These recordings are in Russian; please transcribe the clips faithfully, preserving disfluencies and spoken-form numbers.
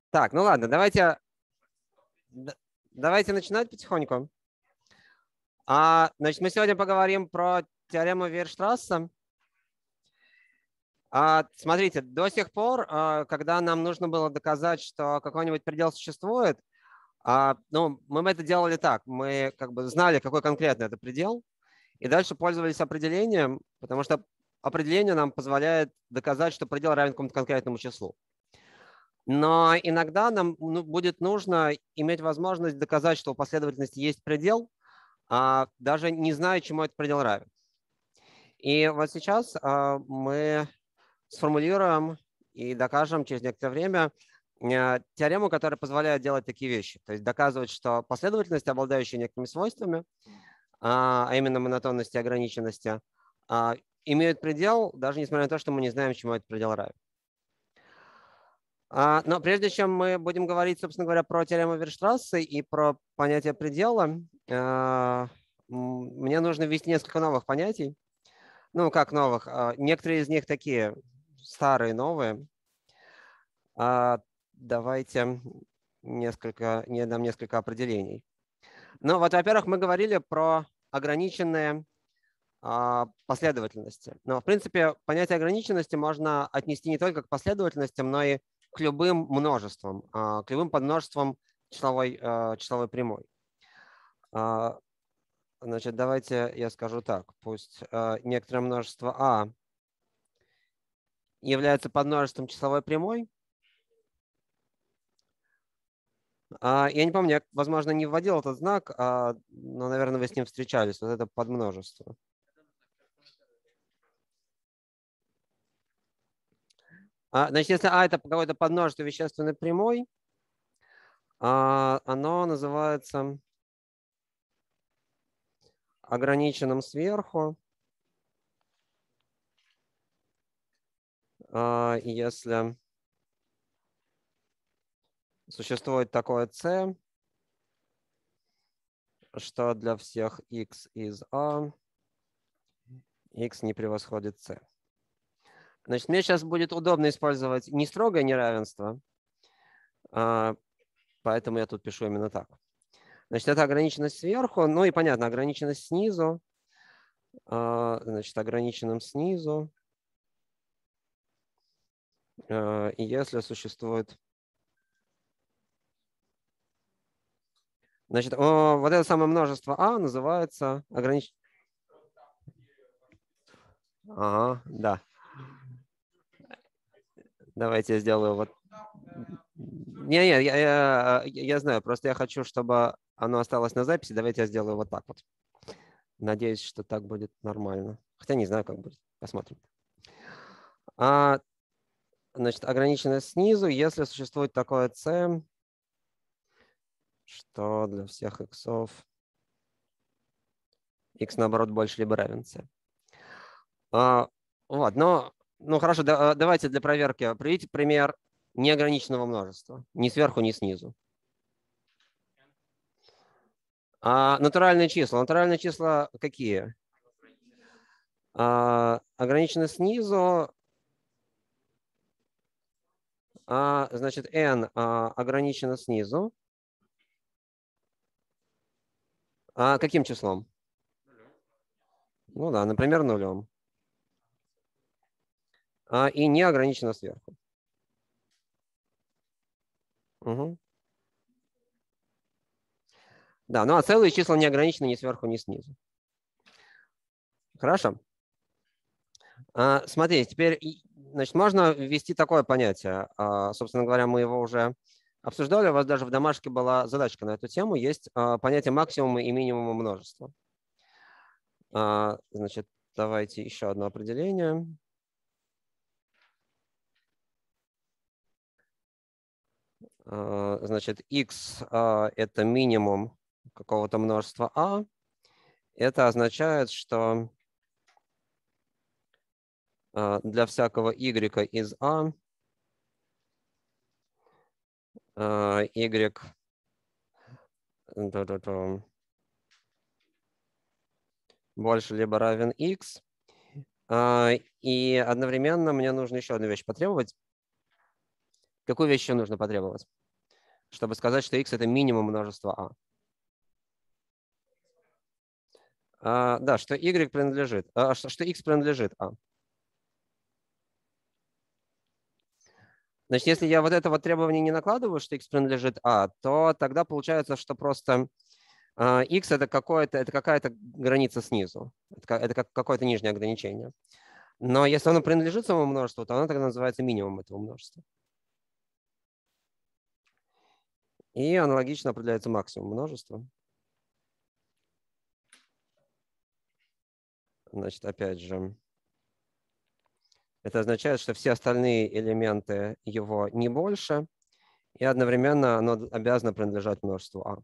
Так, ну ладно, давайте, давайте начинать потихоньку. А, значит, мы сегодня поговорим про теорему Вейерштрасса. А, смотрите, до сих пор, а, когда нам нужно было доказать, что какой-нибудь предел существует, а, ну, мы это делали так. Мы как бы знали, какой конкретно это предел, и дальше пользовались определением, потому что определение нам позволяет доказать, что предел равен какому-то конкретному числу. Но иногда нам ну, будет нужно иметь возможность доказать, что у последовательности есть предел, а, даже не зная, чему этот предел равен. И вот сейчас а, мы сформулируем и докажем через некоторое время а, теорему, которая позволяет делать такие вещи. То есть доказывать, что последовательность, обладающая некоторыми свойствами, а, а именно монотонности и ограниченности, а, имеют предел, даже несмотря на то, что мы не знаем, чему этот предел равен. Но прежде чем мы будем говорить, собственно говоря, про теорему Вейерштрасса и про понятие предела, мне нужно ввести несколько новых понятий. Ну, как новых? Некоторые из них такие старые, новые. Давайте несколько, не дам несколько определений. Ну, вот, во-первых, мы говорили про ограниченные последовательности. Но, в принципе, понятие ограниченности можно отнести не только к последовательностям, но и к любым множествам, к любым подмножествам числовой, числовой прямой. Значит, давайте я скажу так. Пусть некоторое множество А является подмножеством числовой прямой. Я не помню, я, возможно, не вводил этот знак, но, наверное, вы с ним встречались. Вот это подмножество. Значит, если А – это какое-то подмножество вещественной прямой, оно называется ограниченным сверху, если существует такое c, что для всех x из A x не превосходит c. Значит, мне сейчас будет удобно использовать не строгое неравенство, поэтому я тут пишу именно так. Значит, это ограниченность сверху, ну и понятно, ограниченность снизу, значит, ограниченным снизу, и если существует... Значит, вот это самое множество А называется ограниченным... Ага, да. Давайте я сделаю вот... Не-не, я, я, я знаю, просто я хочу, чтобы оно осталось на записи. Давайте я сделаю вот так вот. Надеюсь, что так будет нормально. Хотя не знаю, как будет. Посмотрим. А, значит, ограниченность снизу, если существует такое c, что для всех иксов x, наоборот, больше либо равен c. А, вот, но, ну хорошо, да, давайте для проверки приведите пример неограниченного множества. Ни сверху, ни снизу. А натуральные числа. Натуральные числа какие? А, ограничены снизу. А, значит, n а, ограничено снизу. А каким числом? Ну да, например, нулем. А, и не ограничено сверху. Угу. Да, ну а целые числа не ограничены ни сверху, ни снизу. Хорошо. А, смотрите, теперь значит, можно ввести такое понятие. А, собственно говоря, мы его уже обсуждали. У вас даже в домашке была задачка на эту тему. Есть а, понятие максимума и минимума множества. А, значит, давайте еще одно определение. А, значит, x а, – это минимум какого-то множества а. Это означает, что а, для всякого y из а а, y больше либо равен x. И одновременно мне нужно еще одну вещь потребовать. Какую вещь еще нужно потребовать, чтобы сказать, что x – это минимум множества а? А, да, что y принадлежит, а, что, что x принадлежит а. Значит, если я вот это вот требование не накладываю, что x принадлежит а, то тогда получается, что просто а, x это какое-то, это какая-то граница снизу, это, это как какое-то нижнее ограничение. Но если оно принадлежит самому множеству, то оно тогда называется минимум этого множества. И аналогично определяется максимум множества. Значит, опять же, это означает, что все остальные элементы его не больше, и одновременно оно обязано принадлежать множеству а.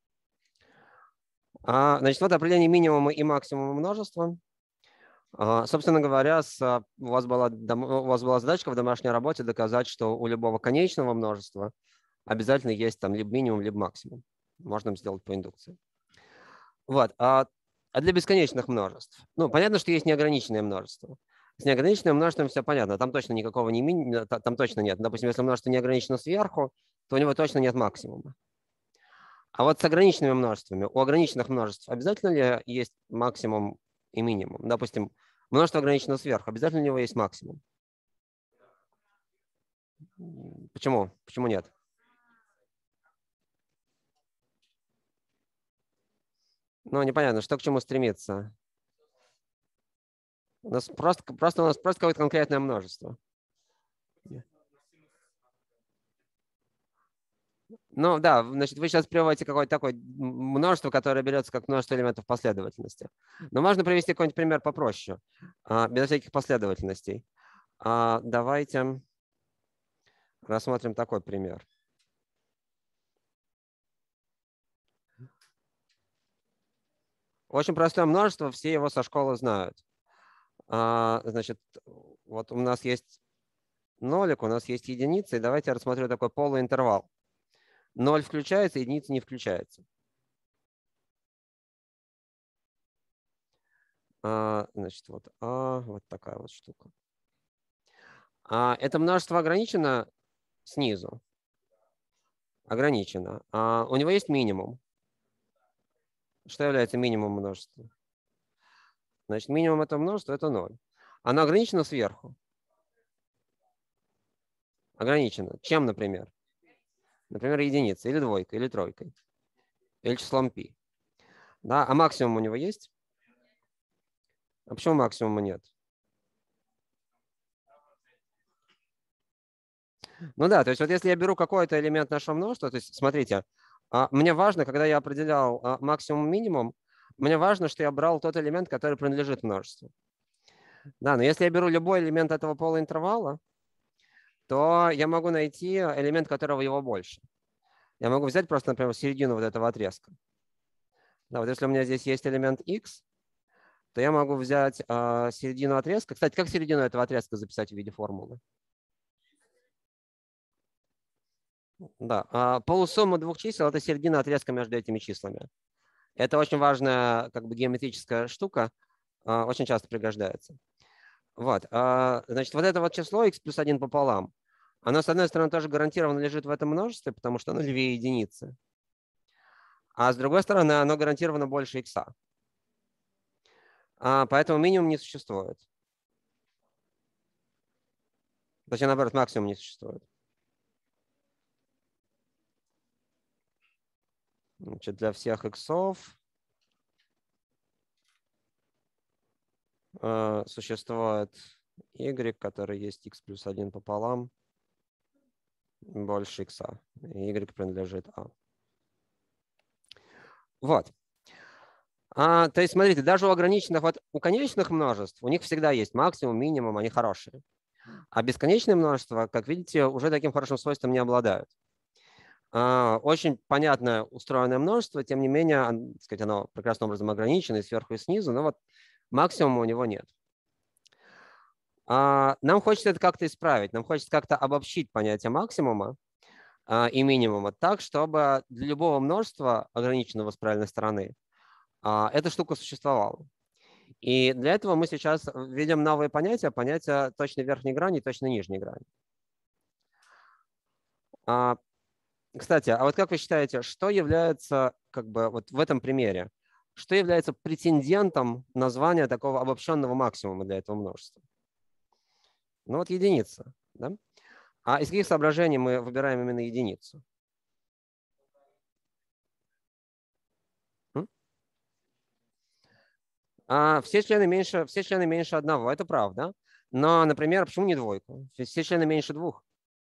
А, значит, вот определение минимума и максимума множества. А, собственно говоря, с, у, вас была, у вас была задачка в домашней работе доказать, что у любого конечного множества обязательно есть там либо минимум, либо максимум. Можно сделать по индукции. Вот. А, а для бесконечных множеств? Ну, понятно, что есть неограниченное множество. С неограниченным множеством все понятно. Там точно никакого не минимума, там точно нет. Допустим, если множество не ограничено сверху, то у него точно нет максимума. А вот с ограниченными множествами, у ограниченных множеств обязательно ли есть максимум и минимум? Допустим, множество ограничено сверху, обязательно у него есть максимум? Почему? Почему нет? Ну, непонятно, что к чему стремиться. У нас просто, просто, у нас просто какое-то конкретное множество. Ну да, значит, вы сейчас приводите какое-то такое множество, которое берется как множество элементов последовательности. Но можно привести какой-нибудь пример попроще, без всяких последовательностей. Давайте рассмотрим такой пример. Очень простое множество, все его со школы знают. Значит, вот у нас есть нолик, у нас есть единица, и давайте я рассмотрю такой полуинтервал. ноль включается, единица не включается. Значит, вот, а, вот такая вот штука. Это множество ограничено снизу. Ограничено. У него есть минимум. Что является минимумом множества? Значит, минимум этого множества – это ноль. Оно ограничено сверху. Ограничено. Чем, например? Например, единицей, или двойкой, или тройкой, или числом π. Да? А максимум у него есть? А почему максимума нет? Ну да, то есть вот если я беру какой-то элемент нашего множества, то есть смотрите, мне важно, когда я определял максимум-минимум, мне важно, что я брал тот элемент, который принадлежит множеству. Да, но если я беру любой элемент этого полуинтервала, то я могу найти элемент, которого его больше. Я могу взять просто, например, середину вот этого отрезка. Да, вот если у меня здесь есть элемент x, то я могу взять э, середину отрезка. Кстати, как середину этого отрезка записать в виде формулы? Да, э, полусумма двух чисел – это середина отрезка между этими числами. Это очень важная как бы геометрическая штука, э, очень часто пригождается. Вот, э, значит, вот это вот число x плюс один пополам, оно, с одной стороны, тоже гарантированно лежит в этом множестве, потому что оно левее единицы. А с другой стороны, оно гарантированно больше x. А, поэтому минимум не существует. Точнее, наоборот, максимум не существует. Значит, для всех иксов э, существует y, который есть x плюс один пополам, больше x. Y принадлежит а. Вот. А, то есть, смотрите, даже у ограниченных, вот у конечных множеств, у них всегда есть максимум, минимум, они хорошие. А бесконечные множества, как видите, уже таким хорошим свойством не обладают. А, очень понятное устроенное множество, тем не менее, так сказать, оно прекрасным образом ограничено и сверху, и снизу, но вот максимума у него нет. А, нам хочется это как-то исправить, нам хочется как-то обобщить понятие максимума а, и минимума так, чтобы для любого множества, ограниченного с правильной стороны, а, эта штука существовала. И для этого мы сейчас введем новые понятия, понятия точной верхней грани и точной нижней грани. А, кстати, а вот как вы считаете, что является, как бы, вот в этом примере, что является претендентом на звание такого обобщенного максимума для этого множества? Ну вот единица. Да? А из каких соображений мы выбираем именно единицу? М? А, все члены меньше, все члены меньше одного, это правда. Но, например, почему не двойку? Все члены меньше двух.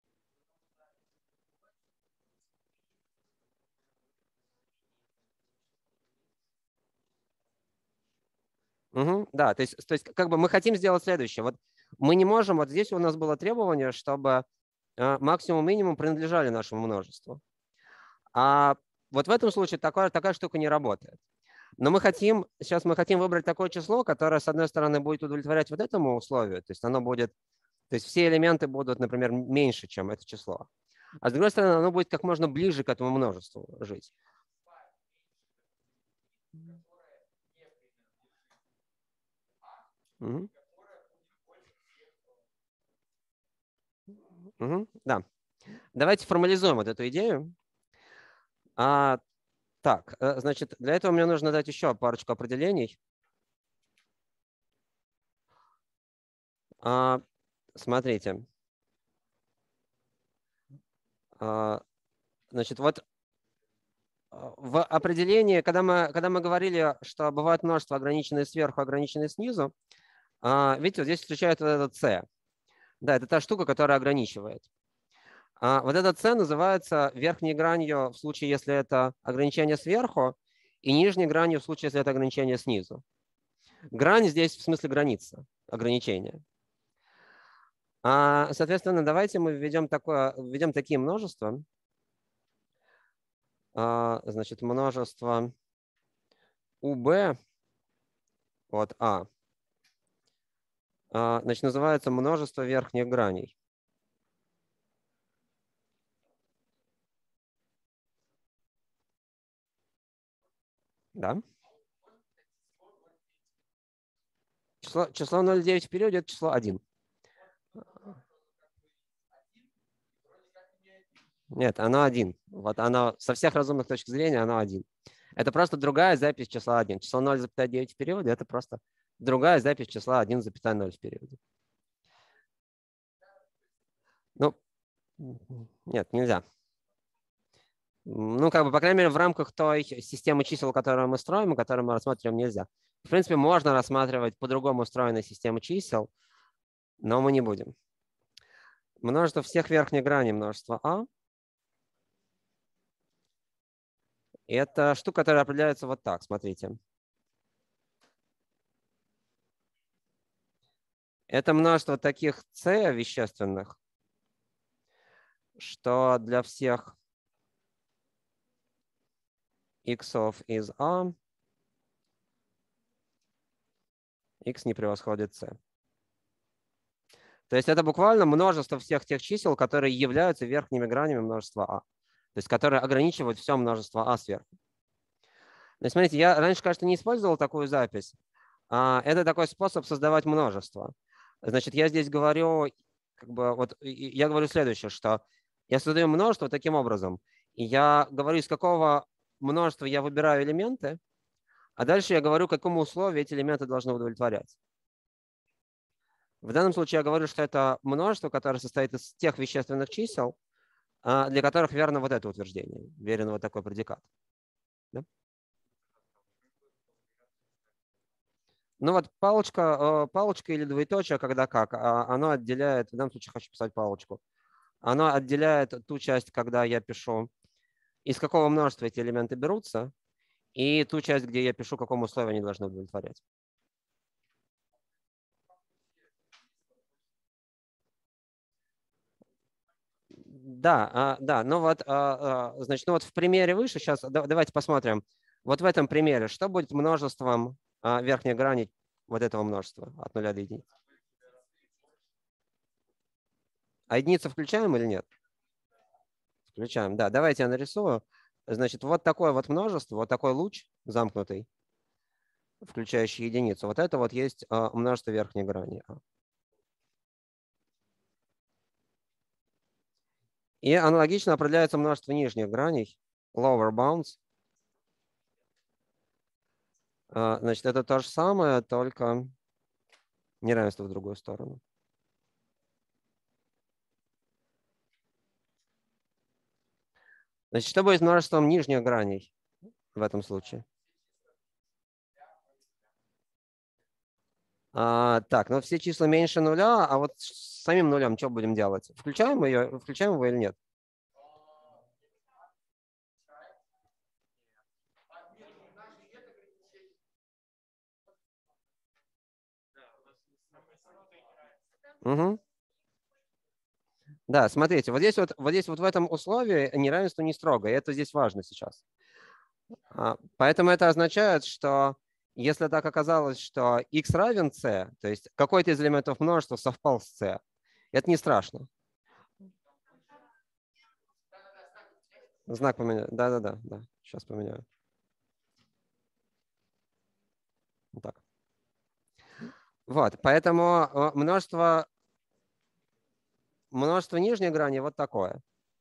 Угу, да, то есть, то есть как бы мы хотим сделать следующее. Вот мы не можем, вот здесь у нас было требование, чтобы э, максимум и минимум принадлежали нашему множеству. А вот в этом случае такая, такая штука не работает. Но мы хотим, сейчас мы хотим выбрать такое число, которое, с одной стороны, будет удовлетворять вот этому условию, то есть оно будет, то есть все элементы будут, например, меньше, чем это число. А с другой стороны, оно будет как можно ближе к этому множеству жить. Угу. Угу. Да. Давайте формализуем вот эту идею. А, так, значит, для этого мне нужно дать еще парочку определений. А, смотрите. А, значит, вот в определении, когда мы, когда мы говорили, что бывает множество, ограниченное сверху, ограниченное снизу, видите, вот здесь встречается вот этот c. Да, это та штука, которая ограничивает. А вот этот c называется верхней гранью в случае, если это ограничение сверху, и нижней гранью в случае, если это ограничение снизу. Грань здесь в смысле граница, ограничения. А, соответственно, давайте мы введем, такое, введем такие множества. А, значит, множество у бэ от А, а, значит, называется множество верхних граней. Да? Число, число ноль целых девять в периоде – это число один. Нет, оно один. Вот оно со всех разумных точек зрения оно один. Это просто другая запись числа один. Число ноль целых девять в периоде – это просто другая запись числа один целых ноль в периоде. Ну, нет, нельзя. Ну, как бы, по крайней мере, в рамках той системы чисел, которую мы строим, и которую мы рассматриваем, нельзя. В принципе, можно рассматривать по-другому устроенные системы чисел, но мы не будем. Множество всех верхних граней множества А. Это штука, которая определяется вот так, смотрите. Это множество таких c вещественных, что для всех x из A x не превосходит c. То есть это буквально множество всех тех чисел, которые являются верхними гранями множества А. То есть которые ограничивают все множество А сверху. Но смотрите, я раньше, кажется, не использовал такую запись. Это такой способ создавать множество. Значит, я здесь говорю, как бы, вот я говорю следующее, что я создаю множество таким образом. И я говорю, из какого множества я выбираю элементы, а дальше я говорю, какому условию эти элементы должны удовлетворять. В данном случае я говорю, что это множество, которое состоит из тех вещественных чисел, для которых верно вот это утверждение, верен вот такой предикат. Да? Ну вот палочка, палочка или двоеточие, когда как, оно отделяет, в данном случае хочу писать палочку, оно отделяет ту часть, когда я пишу, из какого множества эти элементы берутся, и ту часть, где я пишу, какому условию они должны удовлетворять. Да, да, ну вот, значит, ну вот в примере выше, сейчас давайте посмотрим. Вот в этом примере, что будет множеством верхней грани вот этого множества от нуля до единицы? А единицу включаем или нет? Включаем, да. Давайте я нарисую. Значит, вот такое вот множество, вот такой луч замкнутый, включающий единицу. Вот это вот есть множество верхней грани. И аналогично определяется множество нижних граней, lower bounds. Значит, это то же самое, только неравенство в другую сторону. Значит, что будет с множеством нижних граней в этом случае? А, так, ну все числа меньше нуля, а вот с самим нулем что будем делать? Включаем ее, включаем его или нет? Угу. Да, смотрите, вот здесь вот, вот здесь вот в этом условии неравенство не строго, и это здесь важно сейчас. А, поэтому это означает, что если так оказалось, что x равен c, то есть какой-то из элементов множества совпал с c, это не страшно. Знак поменяю. Да-да-да, да. Сейчас поменяю. Вот так. Вот, поэтому множество, множество нижней грани вот такое.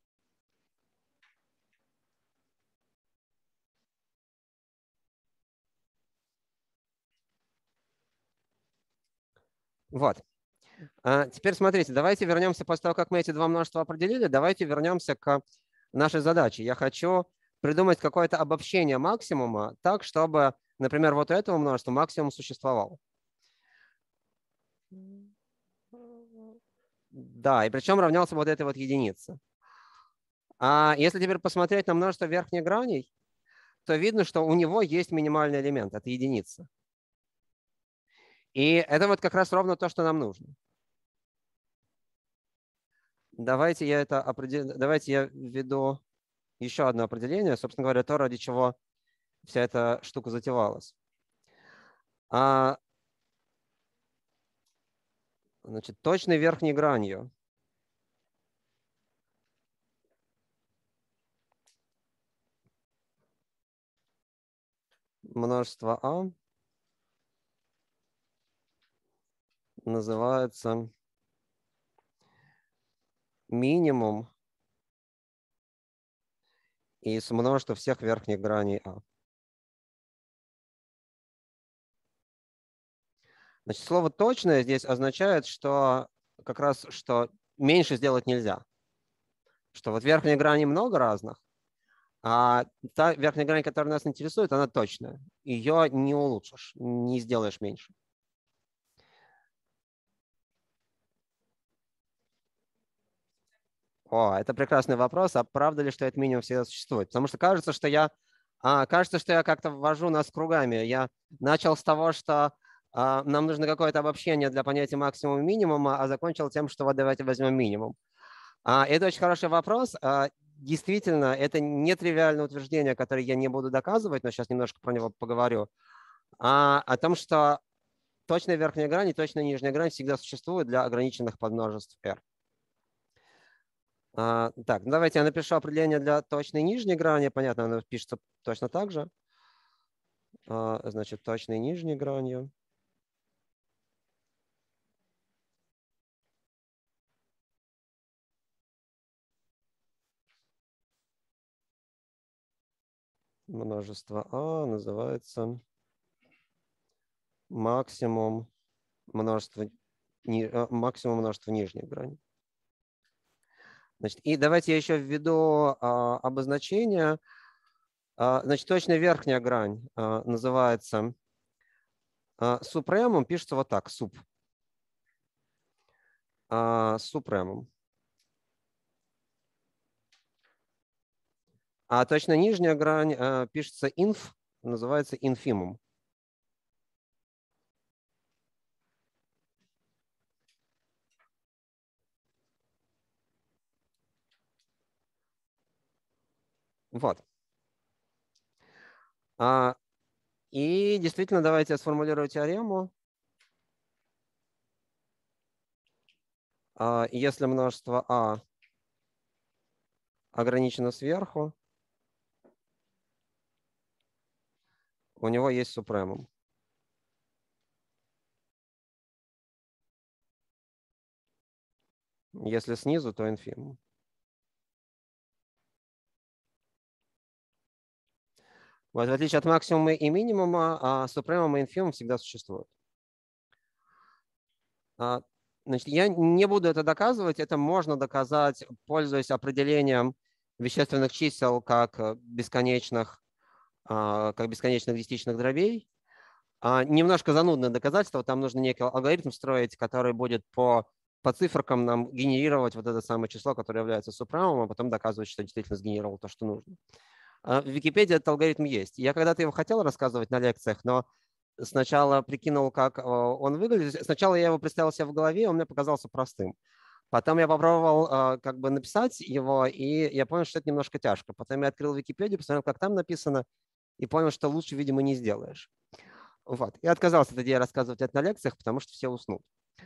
Вот. А теперь смотрите, давайте вернемся после того, как мы эти два множества определили, давайте вернемся к нашей задаче. Я хочу придумать какое-то обобщение максимума так, чтобы, например, вот у этого множества максимум существовал. Да, и причем равнялся вот этой вот единице. А если теперь посмотреть на множество верхних граней, то видно, что у него есть минимальный элемент, это единица. И это вот как раз ровно то, что нам нужно. Давайте я это определю, давайте я введу еще одно определение, собственно говоря, то, ради чего вся эта штука затевалась. А, значит, точной верхней гранью множество А называется минимум из множества всех верхних граней А. Значит, слово точное здесь означает, что как раз что меньше сделать нельзя. Что вот верхней грани много разных, а та верхняя грань, которая нас интересует, она точная. Ее не улучшишь, не сделаешь меньше. О, это прекрасный вопрос. А правда ли, что этот минимум всегда существует? Потому что кажется, что я, а, кажется, что я как-то ввожу нас кругами. Я начал с того, что а, нам нужно какое-то обобщение для понятия максимума и минимума, а закончил тем, что вот давайте возьмем минимум. А, это очень хороший вопрос. А, действительно, это нетривиальное утверждение, которое я не буду доказывать, но сейчас немножко про него поговорю. А, о том, что точная верхняя грань и точная нижняя грань всегда существуют для ограниченных подмножеств R. А, так, ну давайте я напишу определение для точной нижней грани. Понятно, оно пишется точно так же. А, значит, точной нижней гранью. Множество А называется максимум множества, ни, максимум множества нижних граней. Значит, и давайте я еще введу а, обозначение. А, значит, точная верхняя грань а, называется а, супремум, пишется вот так, суп. А, супремум. А точно нижняя грань а, пишется inf, называется infimum. Вот. А, и действительно, давайте я сформулирую теорему. А, если множество А ограничено сверху, у него есть супремум. Если снизу, то инфимум. Вот, в отличие от максимума и минимума, супремум и инфимум всегда существуют. Значит, я не буду это доказывать. Это можно доказать, пользуясь определением вещественных чисел как бесконечных, как бесконечных десятичных дробей. Немножко занудное доказательство. Там нужно некий алгоритм строить, который будет по, по циферкам нам генерировать вот это самое число, которое является супремумом, а потом доказывать, что действительно сгенерировал то, что нужно. В Википедии этот алгоритм есть. Я когда-то его хотел рассказывать на лекциях, но сначала прикинул, как он выглядит. Сначала я его представил себе в голове, он мне показался простым. Потом я попробовал как бы написать его, и я понял, что это немножко тяжко. Потом я открыл Википедию, посмотрел, как там написано, и понял, что лучше, видимо, не сделаешь. Вот. Я отказался от идеи рассказывать это на лекциях, потому что все уснут.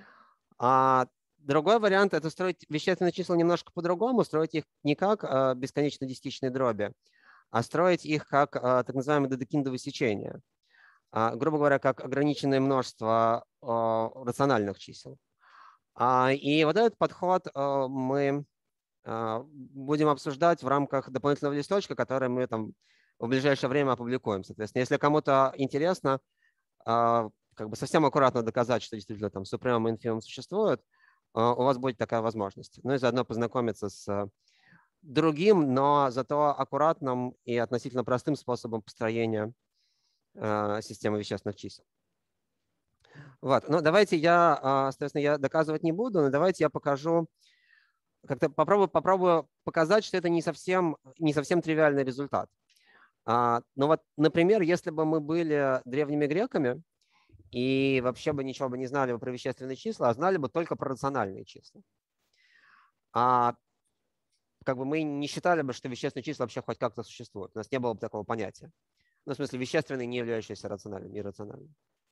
А другой вариант – это строить вещественные числа немножко по-другому, строить их не как бесконечно десятичные дроби, а строить их как так называемые дедекиндовые сечения. Грубо говоря, как ограниченное множество рациональных чисел. И вот этот подход мы будем обсуждать в рамках дополнительного листочка, который мы там в ближайшее время опубликуем. Соответственно, если кому-то интересно как бы совсем аккуратно доказать, что действительно там супремум и инфимум существует, у вас будет такая возможность. Ну и заодно познакомиться с другим, но зато аккуратным и относительно простым способом построения системы вещественных чисел. Вот. Ну, давайте я, соответственно, я доказывать не буду, но давайте я покажу, как-то попробую, попробую показать, что это не совсем, не совсем тривиальный результат. Ну вот, например, если бы мы были древними греками и вообще бы ничего бы не знали бы про вещественные числа, а знали бы только про рациональные числа. А как бы мы не считали бы, что вещественные числа вообще хоть как-то существуют. У нас не было бы такого понятия. Ну, в смысле, вещественные, не являющиеся рациональными, иррациональными.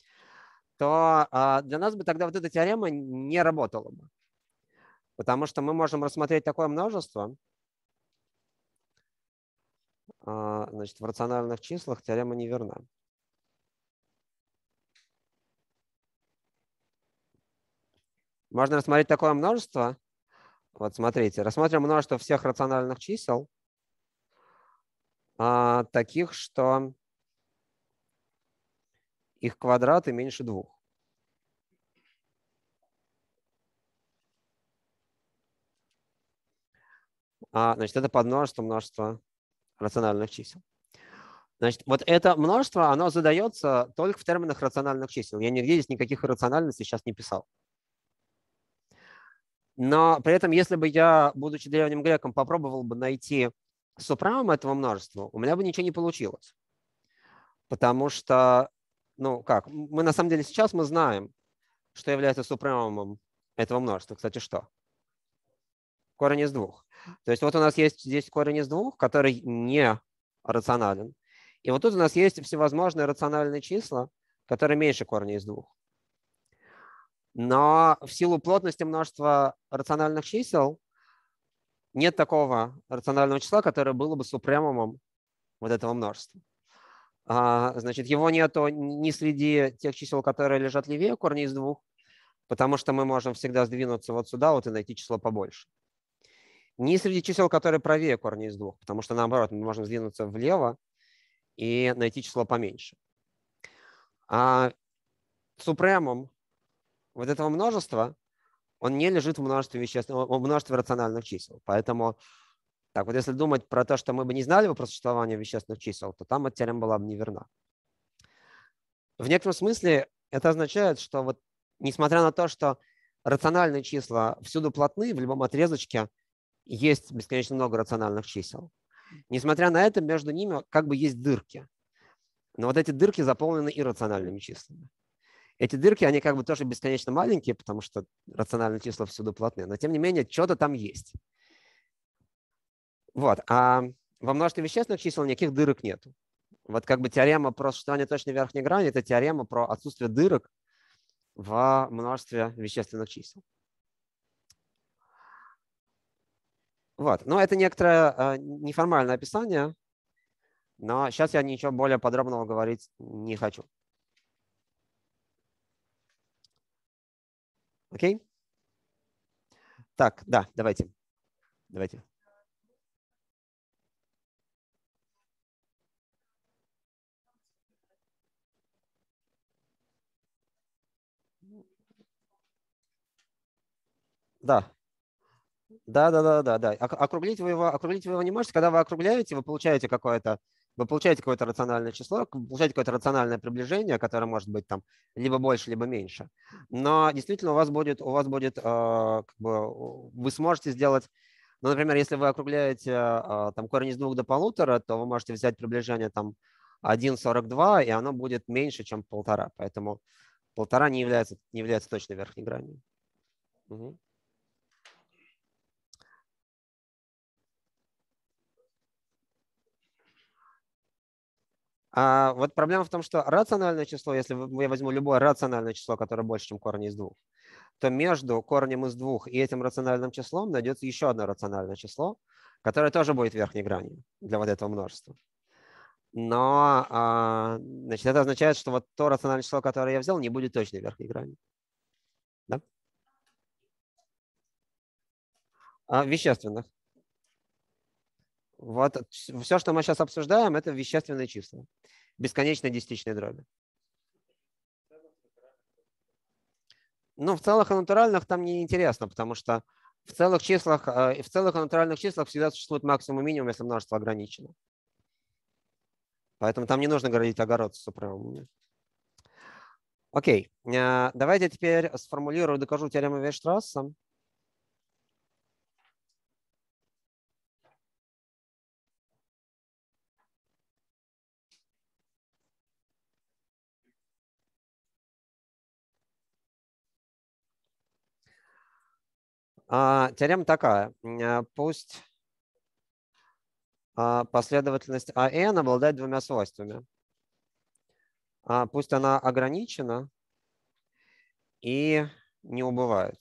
То для нас бы тогда вот эта теорема не работала бы. Потому что мы можем рассмотреть такое множество. Значит, в рациональных числах теорема не верна. Можно рассмотреть такое множество. Вот смотрите, рассмотрим множество всех рациональных чисел, таких, что их квадраты меньше двух. Значит, это подмножество множества рациональных чисел. Значит, вот это множество, оно задается только в терминах рациональных чисел. Я нигде здесь никаких иррациональностей сейчас не писал. Но при этом, если бы я, будучи древним греком, попробовал бы найти супремум этого множества, у меня бы ничего не получилось. Потому что, ну как, мы на самом деле сейчас мы знаем, что является супремумом этого множества. Кстати, что? Корень из двух. То есть вот у нас есть здесь корень из двух, который не рационален. И вот тут у нас есть всевозможные рациональные числа, которые меньше корня из двух. Но в силу плотности множества рациональных чисел нет такого рационального числа, которое было бы супремумом вот этого множества. Значит, его нету ни среди тех чисел, которые лежат левее корня из двух, потому что мы можем всегда сдвинуться вот сюда вот и найти число побольше. Ни среди чисел, которые правее корня из двух, потому что наоборот мы можем сдвинуться влево и найти число поменьше. А супремум вот этого множества, он не лежит в множестве веществ, в множестве рациональных чисел. Поэтому, так вот, если думать про то, что мы бы не знали бы про существование вещественных чисел, то там эта теорема была бы неверна. В некотором смысле это означает, что вот несмотря на то, что рациональные числа всюду плотны, в любом отрезочке есть бесконечно много рациональных чисел. Несмотря на это, между ними как бы есть дырки. Но вот эти дырки заполнены иррациональными числами. Эти дырки, они как бы тоже бесконечно маленькие, потому что рациональные числа всюду плотны. Но тем не менее, что-то там есть. Вот. А во множестве вещественных чисел никаких дырок нет. Вот как бы теорема про существование точной верхней грани – это теорема про отсутствие дырок в множестве вещественных чисел. Вот. Но это некоторое э, неформальное описание, но сейчас я ничего более подробного говорить не хочу. Окей? Так, да, давайте. Давайте. Да. Да, да, да, да, да. Округлить вы его, округлить вы его не можете. Когда вы округляете, вы получаете какое-то, вы получаете какое-то рациональное число, получаете какое-то рациональное приближение, которое может быть там либо больше, либо меньше. Но действительно у вас будет, у вас будет, э, как бы, вы сможете сделать, ну, например, если вы округляете э, там корень из двух до полутора, то вы можете взять приближение там один сорок два, и оно будет меньше, чем полтора. Поэтому полтора не является, не является точной верхней гранью. Угу. А вот проблема в том, что рациональное число, если я возьму любое рациональное число, которое больше, чем корень из двух, то между корнем из двух и этим рациональным числом найдется еще одно рациональное число, которое тоже будет верхней гранью для вот этого множества. Но а, значит, это означает, что вот то рациональное число, которое я взял, не будет точной верхней гранью. Да? А, вещественных. Вот все, что мы сейчас обсуждаем, это вещественные числа. Бесконечные десятичные дроби. Ну, в целых и натуральных там не интересно, потому что в целых числах, в целых и натуральных числах всегда существует максимум и минимум, если множество ограничено. Поэтому там не нужно говорить огород с супремумами. Окей, давайте теперь сформулирую, докажу теорему Вейерштрасса. Теорема такая. Пусть последовательность АН обладает двумя свойствами. Пусть она ограничена и не убывает.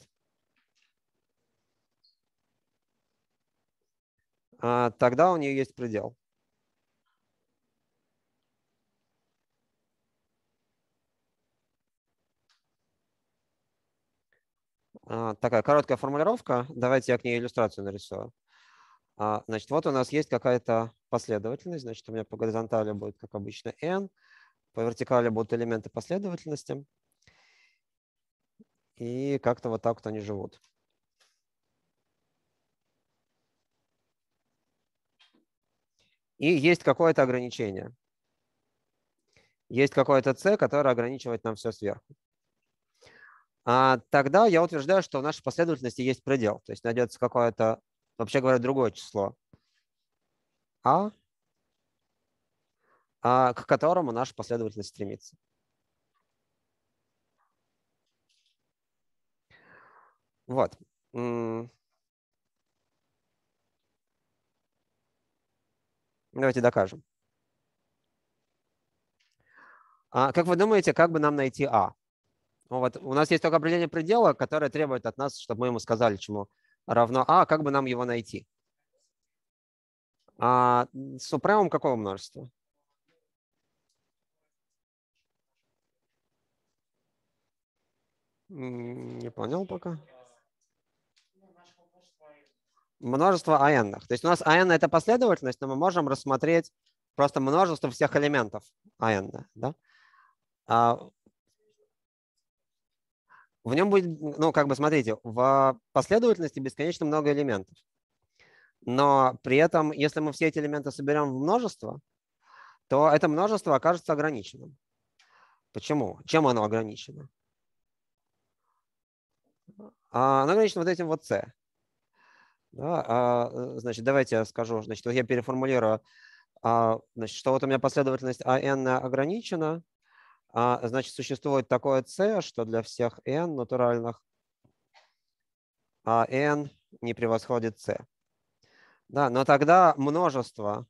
Тогда у нее есть предел. Такая короткая формулировка. Давайте я к ней иллюстрацию нарисую. Значит, вот у нас есть какая-то последовательность. Значит, у меня по горизонтали будет, как обычно, n. По вертикали будут элементы последовательности. И как-то вот так вот они живут. И есть какое-то ограничение. Есть какое-то c, которое ограничивает нам все сверху. А тогда я утверждаю, что в нашей последовательности есть предел. То есть найдется какое-то, вообще говоря, другое число а, а к которому наша последовательность стремится. Вот. Давайте докажем. А как вы думаете, как бы нам найти а? Ну, вот у нас есть только определение предела, которое требует от нас, чтобы мы ему сказали, чему равно а. Как бы нам его найти? А супремум какого множества? Не понял пока. Множество ан. То есть у нас ан это последовательность, но мы можем рассмотреть просто множество всех элементов ан. Да? А в нем будет, ну, как бы смотрите, в последовательности бесконечно много элементов. Но при этом, если мы все эти элементы соберем в множество, то это множество окажется ограниченным. Почему? Чем оно ограничено? Оно ограничено вот этим вот c. Да, значит, давайте я скажу. Значит, вот я переформулирую. Значит, что вот у меня последовательность ан ограничена. Значит, существует такое c, что для всех n натуральных n не превосходит c. Да, но тогда множество,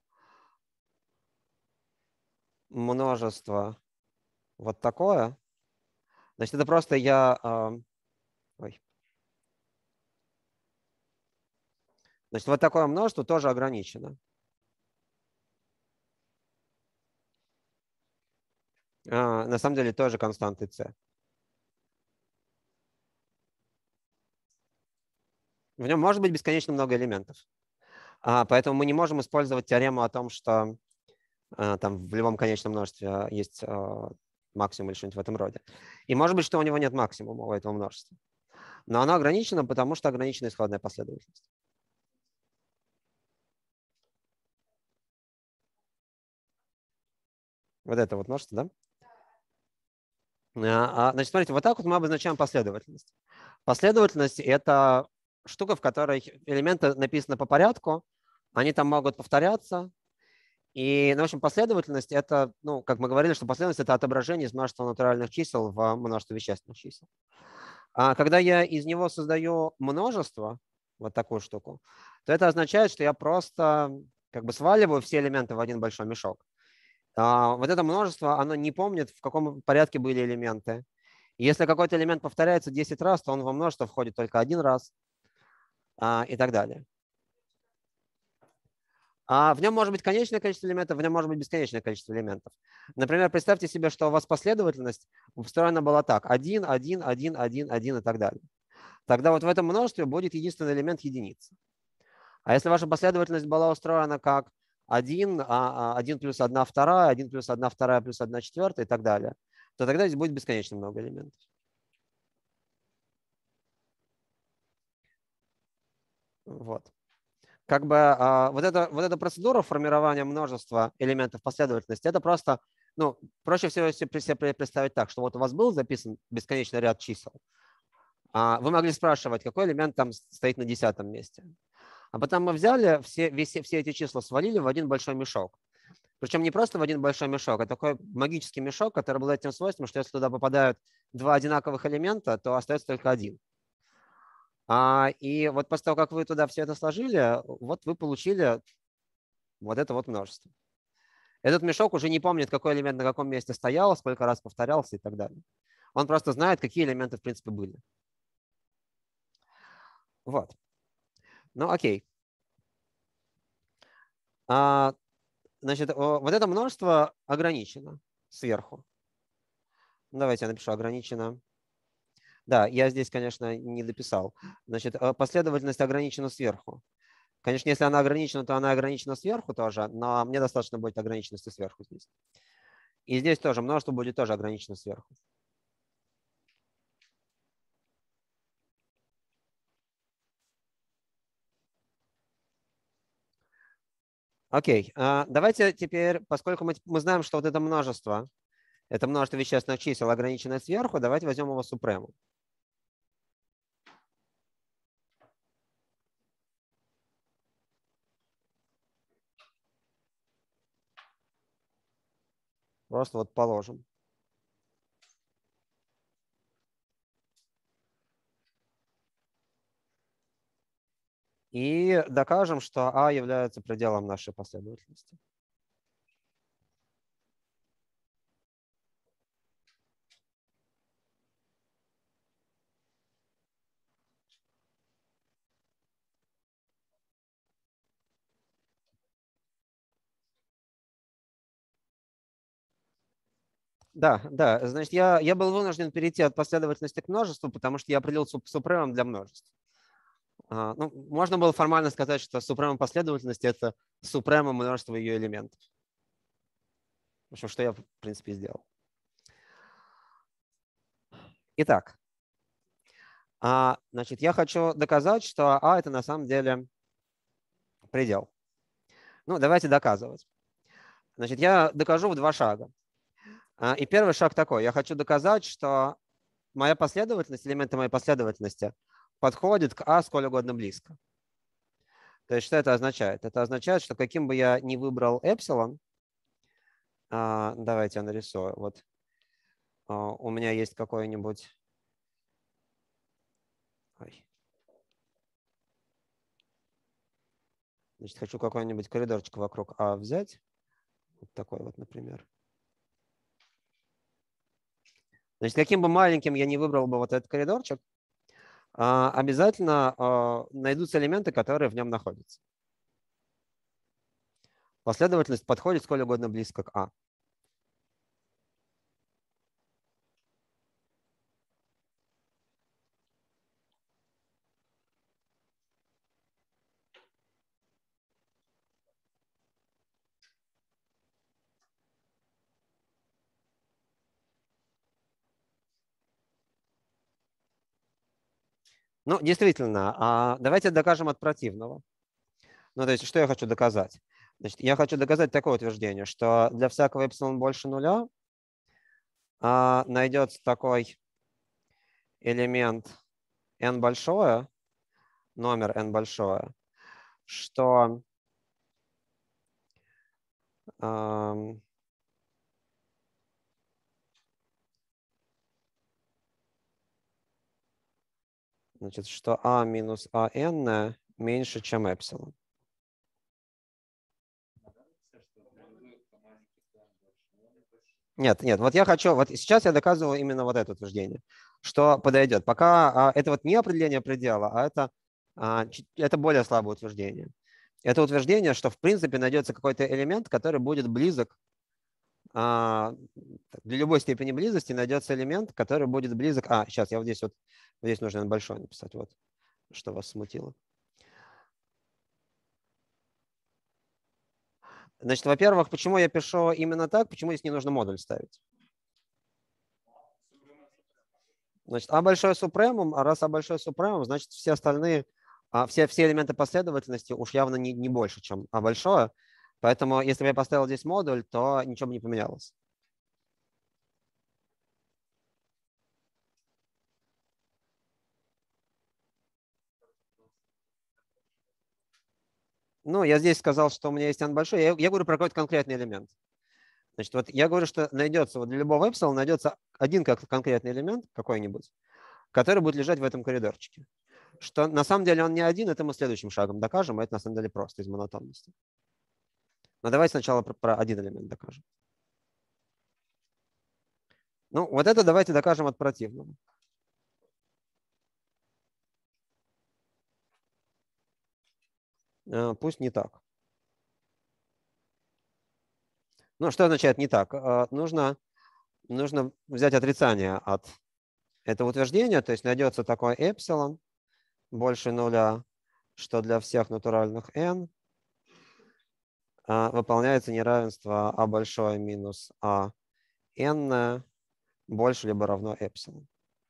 множество вот такое. Значит, это просто я... Ой. Значит, вот такое множество тоже ограничено. А, на самом деле тоже константы c. В нем может быть бесконечно много элементов. А, поэтому мы не можем использовать теорему о том, что а, там в любом конечном множестве есть а, максимум или что-нибудь в этом роде. И может быть, что у него нет максимума у этого множества. Но оно ограничено, потому что ограничена исходная последовательность. Вот это вот множество, да? А, значит, смотрите, вот так вот мы обозначаем последовательность. Последовательность — это штука, в которой элементы написаны по порядку, они там могут повторяться. И, ну, в общем, последовательность — это, ну, как мы говорили, что последовательность — это отображение из множества натуральных чисел в множество вещественных чисел. А когда я из него создаю множество, вот такую штуку, то это означает, что я просто как бы сваливаю все элементы в один большой мешок. А, вот это множество, оно не помнит, в каком порядке были элементы. Если какой-то элемент повторяется десять раз, то он во множество входит только один раз, а, и так далее. А в нем может быть конечное количество элементов, в нем может быть бесконечное количество элементов. Например, представьте себе, что у вас последовательность устроена была так: один, один, один, один, один и так далее. Тогда вот в этом множестве будет единственный элемент единица. А если ваша последовательность была устроена как один, один плюс одна вторая, один плюс одна вторая плюс одна четвертая и так далее, то тогда здесь будет бесконечно много элементов. Вот. Как бы а, вот, эта, вот эта процедура формирования множества элементов последовательности, это просто, ну, проще всего себе представить так, что вот у вас был записан бесконечный ряд чисел, а вы могли спрашивать, какой элемент там стоит на десятом месте. А потом мы взяли все, все, все эти числа, свалили в один большой мешок. Причем не просто в один большой мешок, а такой магический мешок, который обладает тем свойством, что если туда попадают два одинаковых элемента, то остается только один. А, и вот после того, как вы туда все это сложили, вот вы получили вот это вот множество. Этот мешок уже не помнит, какой элемент на каком месте стоял, сколько раз повторялся и так далее. Он просто знает, какие элементы в принципе были. Вот. Ну, окей. А, значит, вот это множество ограничено сверху. Давайте я напишу ограничено. Да, я здесь, конечно, не дописал. Значит, последовательность ограничена сверху. Конечно, если она ограничена, то она ограничена сверху тоже, но мне достаточно будет ограниченности сверху здесь. И здесь тоже множество будет тоже ограничено сверху. Окей, давайте теперь, поскольку мы, мы знаем, что вот это множество, это множество вещественных чисел ограниченное сверху, давайте возьмем его супрему. Просто вот положим. И докажем, что А является пределом нашей последовательности. Да, да. Значит, я, я был вынужден перейти от последовательности к множеству, потому что я определил супремом для множеств. А, ну, можно было формально сказать, что супрема последовательности — это супрема множества ее элементов. В общем, что я, в принципе, сделал. Итак, а, значит, я хочу доказать, что А — это на самом деле предел. Ну, давайте доказывать. Значит, я докажу в два шага. И первый шаг такой. Я хочу доказать, что моя последовательность, элементы моей последовательности подходят к А сколь угодно близко. То есть что это означает? Это означает, что каким бы я ни выбрал эпсилон, давайте я нарисую. Вот у меня есть какой-нибудь... Значит, хочу какой-нибудь коридорчик вокруг А взять. Вот такой вот, например. Значит, каким бы маленьким я не выбрал бы вот этот коридорчик, обязательно найдутся элементы, которые в нем находятся. Последовательность подходит сколь угодно близко к А. Ну, действительно, а давайте докажем от противного. Ну, то есть, что я хочу доказать? Значит, я хочу доказать такое утверждение, что для всякого эпсилон больше нуля а, найдется такой элемент n большое, номер n большое, что эм, значит, что a минус an меньше, чем эпсилон. Нет, нет, вот я хочу, вот сейчас я доказываю именно вот это утверждение, что подойдет. Пока а, это вот не определение предела, а это, а, это более слабое утверждение. Это утверждение, что в принципе найдется какой-то элемент, который будет близок, а, для любой степени близости найдется элемент, который будет близок. А, сейчас я вот здесь вот, вот здесь нужно большое написать, вот, что вас смутило. Значит, во-первых, почему я пишу именно так, почему здесь не нужно модуль ставить? Значит, а большой супремум, а раз а большой супремум, значит, все остальные, а, все, все элементы последовательности уж явно не, не больше, чем а большое. Поэтому, если бы я поставил здесь модуль, то ничего бы не поменялось. Ну, я здесь сказал, что у меня есть n большой. Я, я говорю про какой-то конкретный элемент. Значит, вот я говорю, что найдется, вот для любого эпсилона найдется один как конкретный элемент какой-нибудь, который будет лежать в этом коридорчике. Что на самом деле он не один, это мы следующим шагом докажем, а это на самом деле просто из монотонности. Но давайте сначала про, про один элемент докажем. Ну, вот это давайте докажем от противного. Пусть не так. Ну, что означает не так? Нужно, нужно взять отрицание от этого утверждения, то есть найдется такой эпсилон больше нуля, что для всех натуральных n выполняется неравенство а большое минус а n больше либо равно эпсилон.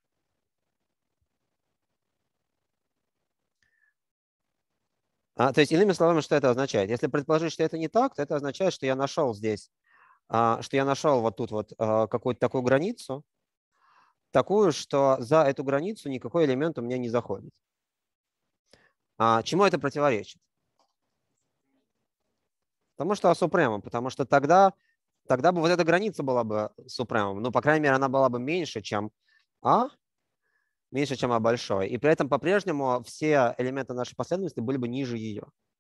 А, то есть, иными словами, что это означает? Если предположить, что это не так, то это означает, что я нашел здесь, а, что я нашел вот тут вот а, какую-то такую границу, такую, что за эту границу никакой элемент у меня не заходит. А, чему это противоречит? Потому что супремом, потому что тогда, тогда бы вот эта граница была бы супремом, ну, по крайней мере, она была бы меньше, чем а, меньше, чем а большой, и при этом по-прежнему все элементы нашей последовательности были бы ниже ее.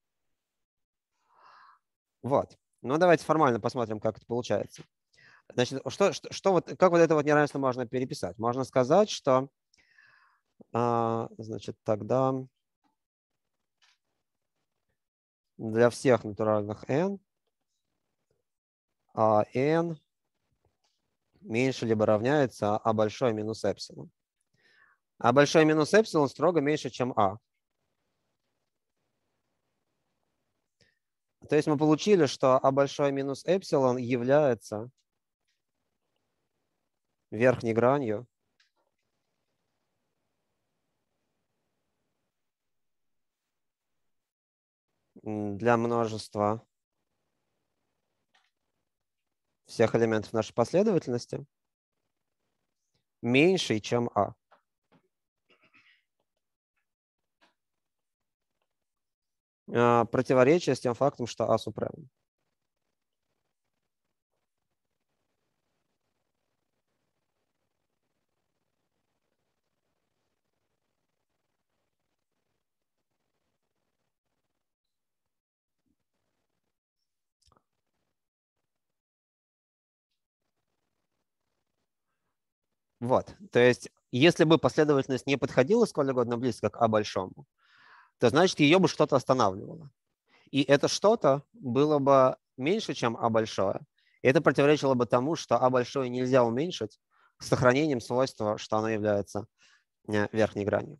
Вот. Ну, давайте формально посмотрим, как это получается. Значит, что, что, что вот, как вот это вот неравенство можно переписать? Можно сказать, что, а, значит, тогда для всех натуральных n а n меньше либо равняется а большой минус эпсилон. А большой минус эпсилон строго меньше, чем а. То есть мы получили, что а большой минус эпсилон является верхней гранью для множества всех элементов нашей последовательности меньшей, чем а. Противоречие с тем фактом, что а супремум. Вот, то есть, если бы последовательность не подходила сколь угодно близко к а большому, то значит, ее бы что-то останавливало. И это что-то было бы меньше, чем а большое. И это противоречило бы тому, что а большое нельзя уменьшить с сохранением свойства, что оно является верхней гранью.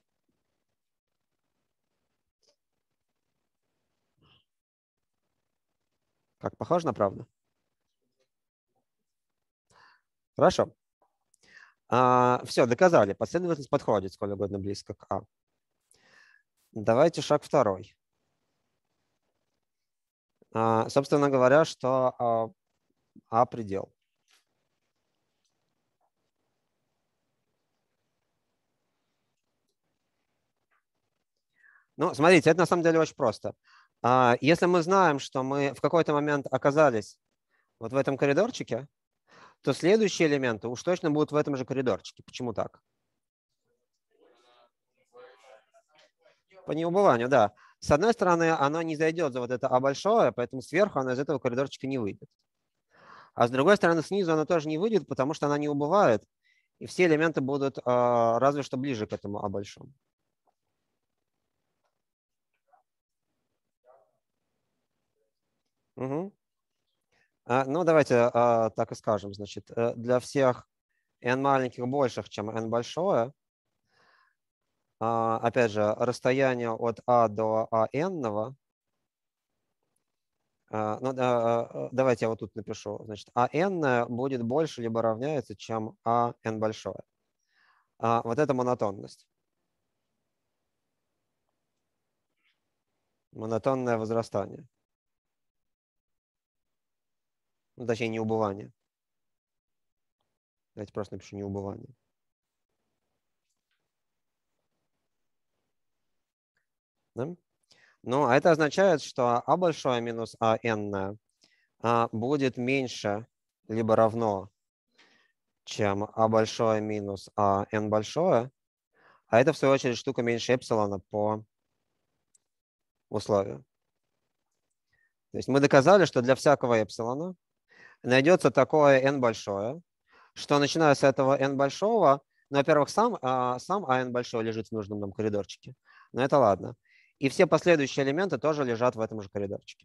Как, похоже на правду? Хорошо. А, все, доказали. Последовательность подходит сколь угодно близко к А. Давайте шаг второй. А, собственно говоря, что А, а предел. Ну, смотрите, это на самом деле очень просто. А, если мы знаем, что мы в какой-то момент оказались вот в этом коридорчике, то следующие элементы уж точно будут в этом же коридорчике. Почему так? По неубыванию, да. С одной стороны, оно не зайдет за вот это А большое, поэтому сверху оно из этого коридорчика не выйдет. А с другой стороны, снизу оно тоже не выйдет, потому что она не убывает, и все элементы будут а, разве что ближе к этому А большому. Угу. А, ну, давайте а, так и скажем. Значит, э, для всех n маленьких больших, чем n большое, а, опять же, расстояние от А до АН, а, ну, да, давайте я вот тут напишу. Значит, АН будет больше либо равняется, чем АН большое. А, вот это монотонность. Монотонное возрастание. Ну, точнее, не убывание. Давайте просто напишу не убывание. Да? Ну, а это означает, что А большое минус АН а, будет меньше либо равно, чем А большое минус АН большое. А это, в свою очередь, штука меньше эпсилона по условию. То есть мы доказали, что для всякого эпсилона найдется такое n большое, что начиная с этого n большого, ну, во-первых, сам, а, сам АН большой лежит в нужном нам коридорчике, но это ладно. И все последующие элементы тоже лежат в этом же коридорчике.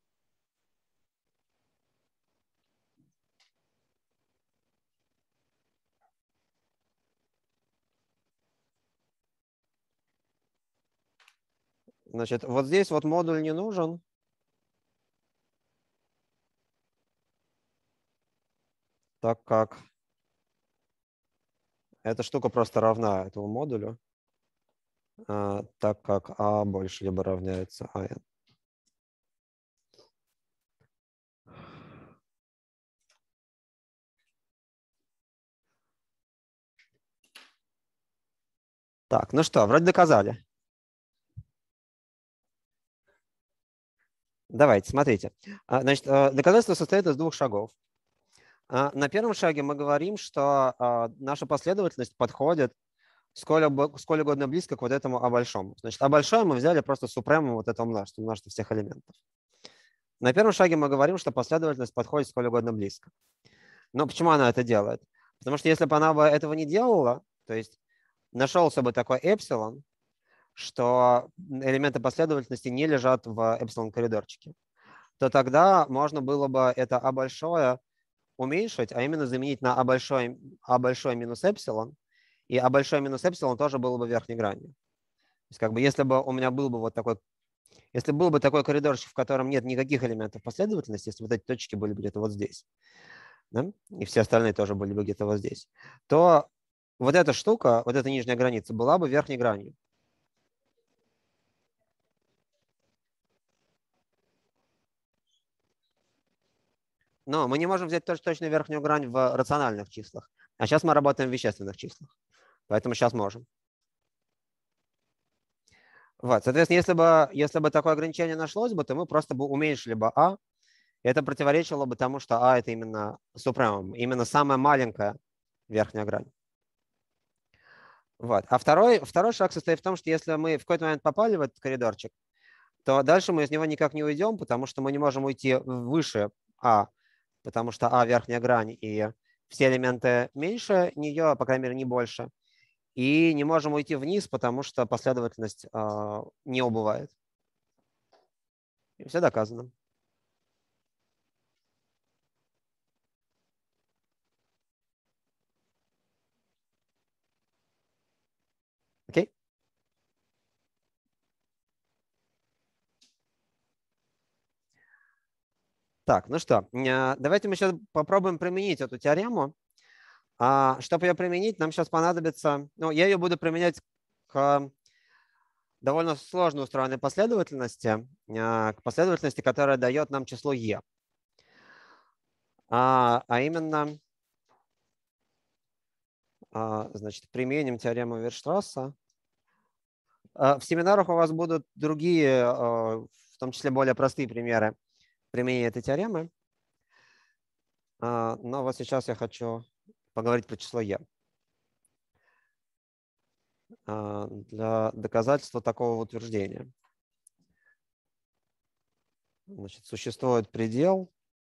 Значит, вот здесь вот модуль не нужен. Так как эта штука просто равна этому модулю, а, так как А больше либо равняется АН. Так, ну что, вроде доказали. Давайте, смотрите. А, значит, доказательство состоит из двух шагов. На первом шаге мы говорим, что наша последовательность подходит сколь, сколь угодно близко к вот этому А большому. Значит, А большое мы взяли просто супремум вот этого множества, множество всех элементов. На первом шаге мы говорим, что последовательность подходит сколь угодно близко. Но почему она это делает? Потому что если бы она бы этого не делала, то есть нашелся бы такой эпсилон, что элементы последовательности не лежат в эпсилон-коридорчике, то тогда можно было бы это А большое уменьшить, а именно заменить на А большое, А большое минус эпсилон, и А большое минус эпсилон тоже было бы верхней гранью. То есть как бы если бы у меня был бы вот такой, если был бы такой коридорчик, в котором нет никаких элементов последовательности, если вот эти точки были бы где-то вот здесь, да, и все остальные тоже были бы где-то вот здесь, то вот эта штука, вот эта нижняя граница была бы верхней гранью. Но мы не можем взять точно точную верхнюю грань в рациональных числах. А сейчас мы работаем в вещественных числах. Поэтому сейчас можем. Вот, соответственно, если бы, если бы такое ограничение нашлось бы, то мы просто бы уменьшили бы А. И это противоречило бы тому, что А – это именно супремум, именно самая маленькая верхняя грань. Вот. А второй, второй шаг состоит в том, что если мы в какой-то момент попали в этот коридорчик, то дальше мы из него никак не уйдем, потому что мы не можем уйти выше А, потому что А – верхняя грань, и все элементы меньше нее, по крайней мере, не больше. И не можем уйти вниз, потому что последовательность э, не убывает. И все доказано. Окей? Так, ну что, давайте мы сейчас попробуем применить эту теорему А чтобы ее применить, нам сейчас понадобится, ну, я ее буду применять к довольно сложно устроенной последовательности, к последовательности, которая дает нам число e. А, а именно, значит, применим теорему Вейерштрасса. В семинарах у вас будут другие, в том числе более простые примеры применения этой теоремы. Но вот сейчас я хочу поговорить про число e. Для доказательства такого утверждения. Значит, существует предел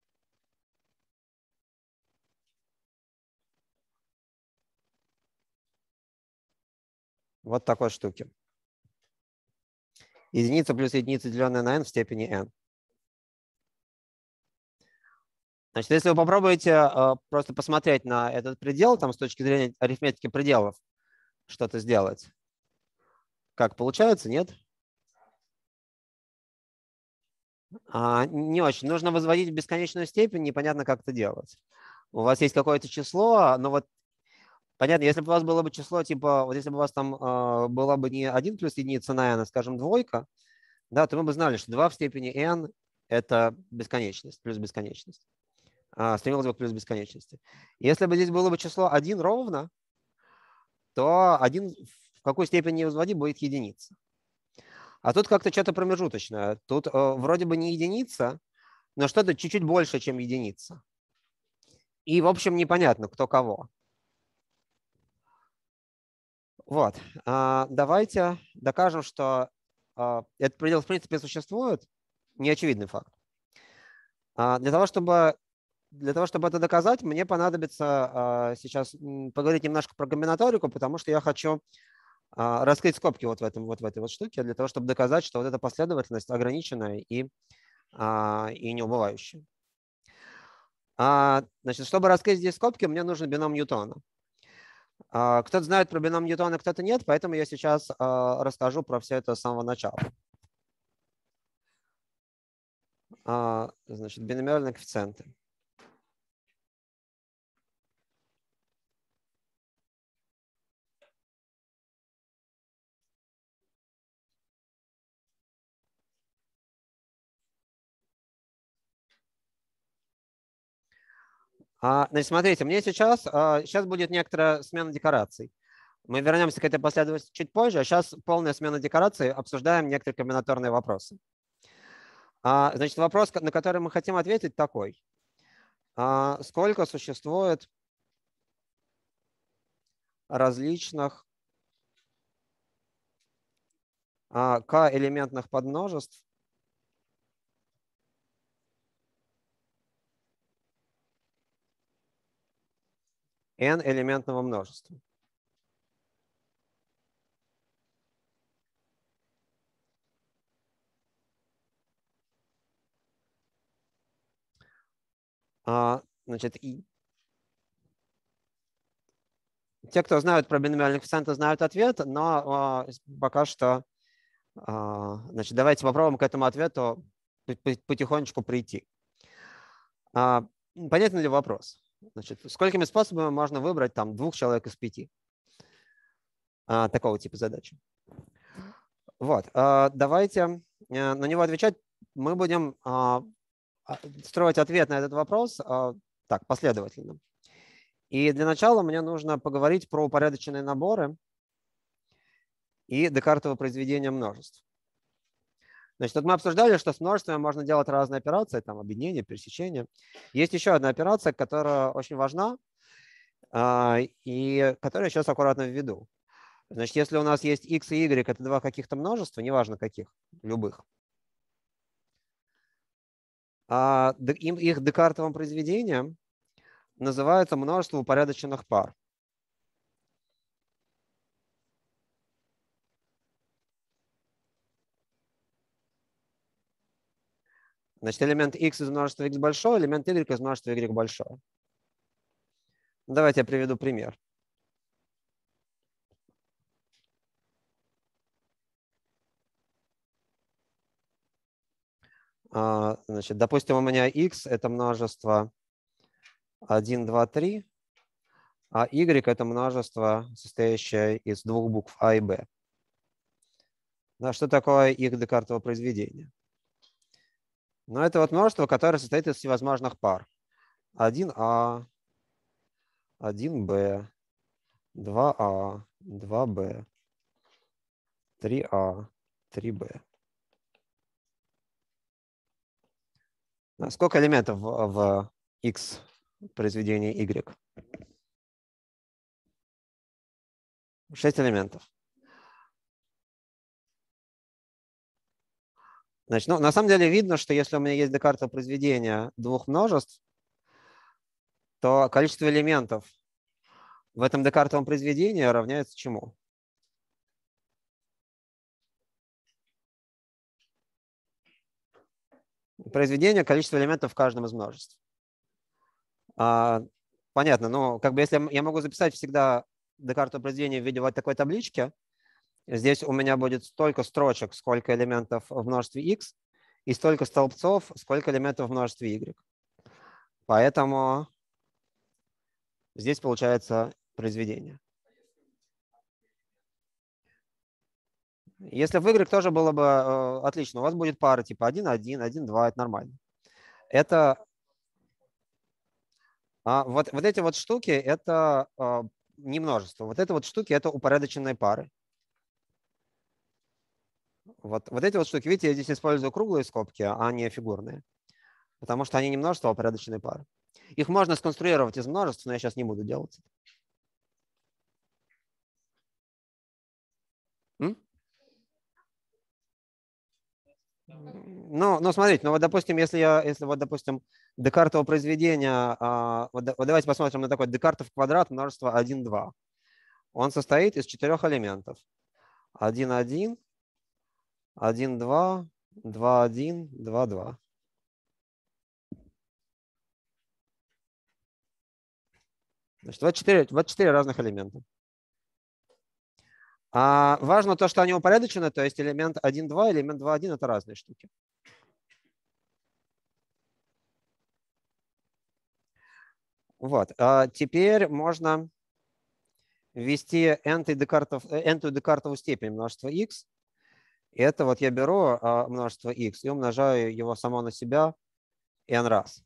вот такой штуки. Единица плюс единица, деленная на n в степени n. Значит, если вы попробуете э, просто посмотреть на этот предел, там с точки зрения арифметики пределов, что-то сделать, как получается, нет? А, не очень. Нужно возводить в бесконечную степень, непонятно, как это делать. У вас есть какое-то число, но вот понятно, если бы у вас было бы число, типа, вот если бы у вас там э, была бы не один плюс единица на n, а, скажем, двойка, да, то мы бы знали, что два в степени n – это бесконечность, плюс бесконечность. А, стремилась бы к плюс бесконечности. Если бы здесь было бы число один ровно, то один в какой степени не возводи будет единица. А тут как-то что-то промежуточное. Тут э, вроде бы не единица, но что-то чуть-чуть больше, чем единица. И, в общем, непонятно, кто кого. Вот. А, давайте докажем, что а, этот предел, в принципе, существует. Неочевидный факт. А, для того, чтобы Для того, чтобы это доказать, мне понадобится uh, сейчас поговорить немножко про комбинаторику, потому что я хочу uh, раскрыть скобки вот в, этом, вот в этой вот штуке, для того, чтобы доказать, что вот эта последовательность ограниченная и, uh, и неубывающая. Uh, значит, чтобы раскрыть здесь скобки, мне нужен бином Ньютона. Uh, кто-то знает про бином Ньютона, кто-то нет, поэтому я сейчас uh, расскажу про все это с самого начала. Uh, значит, биномиальные коэффициенты. Значит, смотрите, мне сейчас, сейчас будет некоторая смена декораций. Мы вернемся к этой последовательности чуть позже, а сейчас полная смена декораций, обсуждаем некоторые комбинаторные вопросы. Значит, вопрос, на который мы хотим ответить, такой. Сколько существует различных k-элементных подмножеств n-элементного множества? Значит, и те, кто знают про биномиальные коэффициенты, знают ответ, но пока что, значит, давайте попробуем к этому ответу потихонечку прийти. Понятен ли вопрос? Значит, сколькими способами можно выбрать там двух человек из пяти? А, такого типа задачи. Вот, а, давайте а, на него отвечать. Мы будем а, строить ответ на этот вопрос а, так, последовательно. И для начала мне нужно поговорить про упорядоченные наборы и Декартово произведение множеств. Значит, вот мы обсуждали, что с множествами можно делать разные операции, там объединение, пересечение. Есть еще одна операция, которая очень важна и которую я сейчас аккуратно введу. Значит, если у нас есть x и y, это два каких-то множества, неважно каких, любых, их Декартовым произведением называется множество упорядоченных пар. Значит, элемент x из множества x большое, элемент y из множества y большое. Давайте я приведу пример. Значит, допустим, у меня x – это множество один, два, три, а y – это множество, состоящее из двух букв а и b. Да, что такое их декартово произведение? Ну, это вот множество, которое состоит из всевозможных пар. один а, один бэ, два а, два бэ, три а, три бэ. Сколько элементов в, в x произведении y? шесть элементов. Значит, ну, на самом деле видно, что если у меня есть декартово произведение двух множеств, то количество элементов в этом декартовом произведении равняется чему? Произведение, количество элементов в каждом из множеств. А, понятно, но как бы если я могу записать всегда декартово произведение в виде вот такой таблички, здесь у меня будет столько строчек, сколько элементов в множестве x, и столько столбцов, сколько элементов в множестве y. Поэтому здесь получается произведение. Если в y тоже было бы э, отлично, у вас будет пара типа один один, один два, это нормально. Это а, вот, вот эти вот штуки, это э, не множество. Вот это вот штуки, это упорядоченные пары. Вот, вот эти вот штуки, видите, я здесь использую круглые скобки, а не фигурные. Потому что они не множество, а упорядоченные пары. Их можно сконструировать из множеств, но я сейчас не буду делать. М? Ну, ну, смотрите, ну вот, допустим, если я, если вот, допустим, декартово произведение, а, вот, вот давайте посмотрим на такой декартов квадрат множество один два. Он состоит из четырех элементов. один один, один два, два один, два два. Значит, вот четыре, вот четыре разных элемента. А важно то, что они упорядочены, то есть элемент один два, элемент два один – это разные штуки. Вот. А теперь можно ввести n-ую декартовую степень множества x. И это вот я беру множество x и умножаю его само на себя n раз.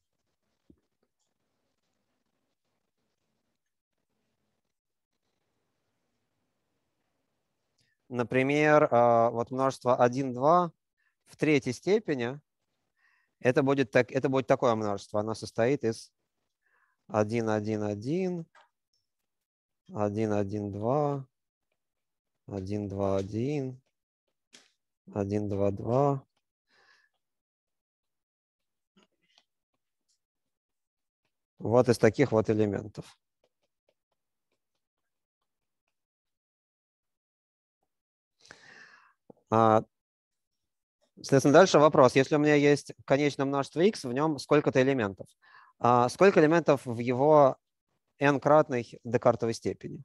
Например, вот множество один два в третьей степени, это будет, так, это будет такое множество. Оно состоит из один один один, один один два, один два один, один два два. Вот из таких вот элементов. Соответственно, дальше вопрос. Если у меня есть конечное множество x, в нем сколько-то элементов. А сколько элементов в его n-кратной декартовой степени?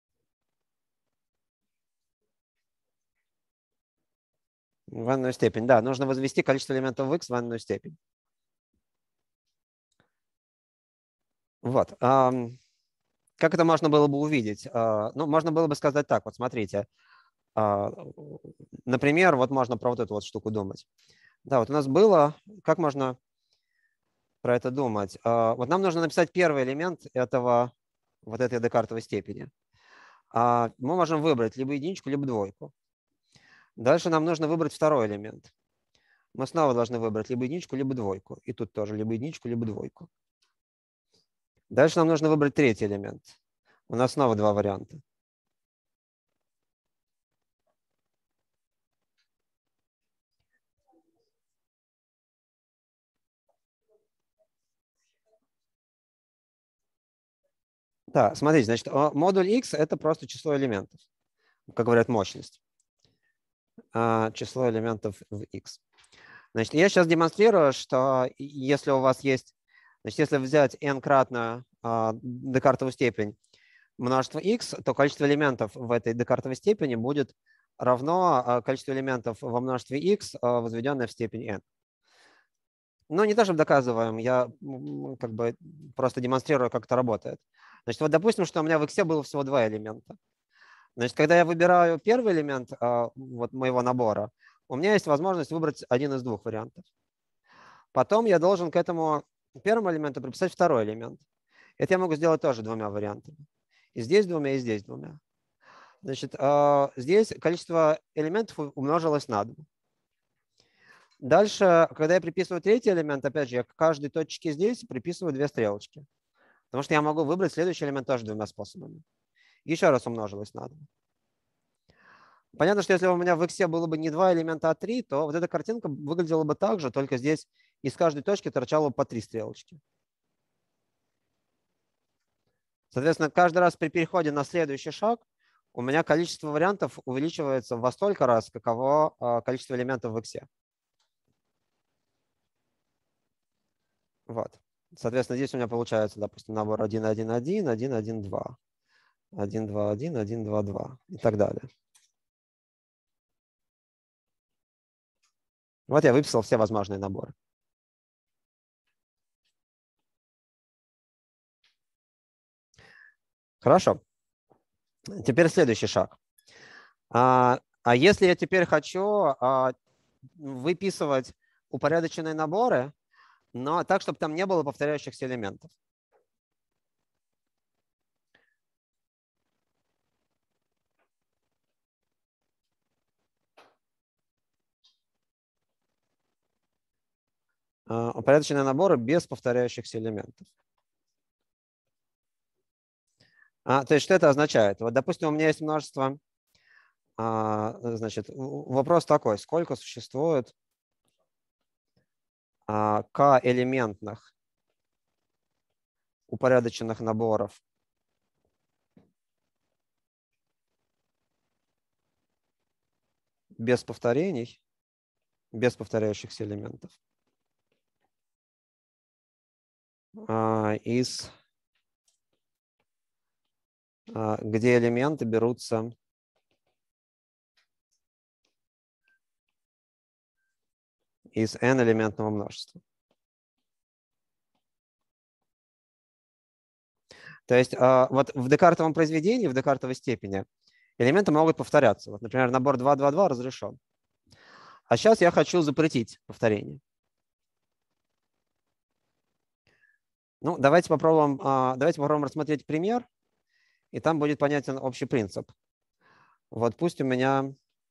В n-ную степень, да. Нужно возвести количество элементов в x в n-ную степень. Вот. Как это можно было бы увидеть? Ну, можно было бы сказать так. Вот смотрите. Например, вот можно про вот эту вот штуку думать. Да, вот у нас было, как можно про это думать? Вот нам нужно написать первый элемент этого, вот этой декартовой степени. Мы можем выбрать либо единичку, либо двойку. Дальше нам нужно выбрать второй элемент. Мы снова должны выбрать либо единичку, либо двойку. И тут тоже либо единичку, либо двойку. Дальше нам нужно выбрать третий элемент. У нас снова два варианта. Да, смотрите, значит, модуль x – это просто число элементов, как говорят, мощность. А число элементов в x. Значит, я сейчас демонстрирую, что если у вас есть, значит, если взять n-кратную а, декартовую степень множества x, то количество элементов в этой декартовой степени будет равно а, количеству элементов во множестве x, а, возведенное в степень n. Но не то, чтобы доказываем, я как бы просто демонстрирую, как это работает. Значит, вот допустим, что у меня в X было всего два элемента. Значит, когда я выбираю первый элемент а, вот моего набора, у меня есть возможность выбрать один из двух вариантов. Потом я должен к этому первому элементу приписать второй элемент. Это я могу сделать тоже двумя вариантами. И здесь двумя, и здесь двумя. Значит, а, здесь количество элементов умножилось на два. Дальше, когда я приписываю третий элемент, опять же, я к каждой точке здесь приписываю две стрелочки. Потому что я могу выбрать следующий элемент тоже двумя способами. Еще раз умножилось на два. Понятно, что если у меня в X было бы не два элемента, а три, то вот эта картинка выглядела бы так же, только здесь из каждой точки торчало по три стрелочки. Соответственно, каждый раз при переходе на следующий шаг у меня количество вариантов увеличивается во столько раз, каково количество элементов в X. Вот. Соответственно, здесь у меня получается, допустим, набор один, один, один, один, один, два, один, два, один, один, два, два и так далее. Вот я выписал все возможные наборы. Хорошо. Теперь следующий шаг. А, а если я теперь хочу а, выписывать упорядоченные наборы, но так, чтобы там не было повторяющихся элементов? А, упорядоченные наборы без повторяющихся элементов. А, то есть что это означает? Вот, допустим, у меня есть множество. А, значит, вопрос такой: сколько существует а, k-элементных упорядоченных наборов без повторений, без повторяющихся элементов, а, из, а, где элементы берутся из n-элементного множества. То есть а, вот в декартовом произведении, в декартовой степени элементы могут повторяться. Вот, например, набор два, два, два разрешен. А сейчас я хочу запретить повторение. Ну, давайте попробуем, а, давайте попробуем рассмотреть пример, и там будет понятен общий принцип. Вот пусть у меня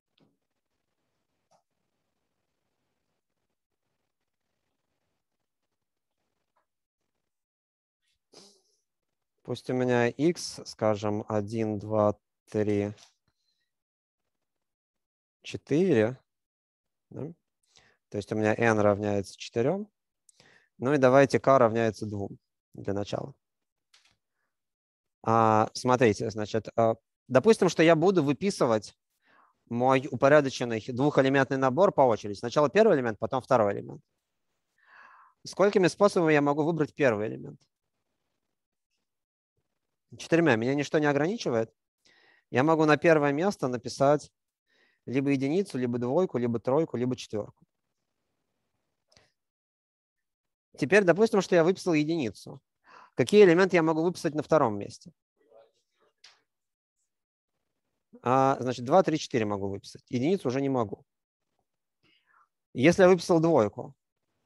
пусть у меня x, скажем, один, два, три, четыре. Да? То есть у меня n равняется четырем. Ну и давайте k равняется двум для начала. А, смотрите, значит, допустим, что я буду выписывать мой упорядоченный двухэлементный набор по очереди. Сначала первый элемент, потом второй элемент. Сколькими способами я могу выбрать первый элемент? Четырьмя. Меня ничто не ограничивает. Я могу на первое место написать либо единицу, либо двойку, либо тройку, либо четверку. Теперь допустим, что я выписал единицу. Какие элементы я могу выписать на втором месте? А, значит, два, три, четыре могу выписать. Единицу уже не могу. Если я выписал двойку,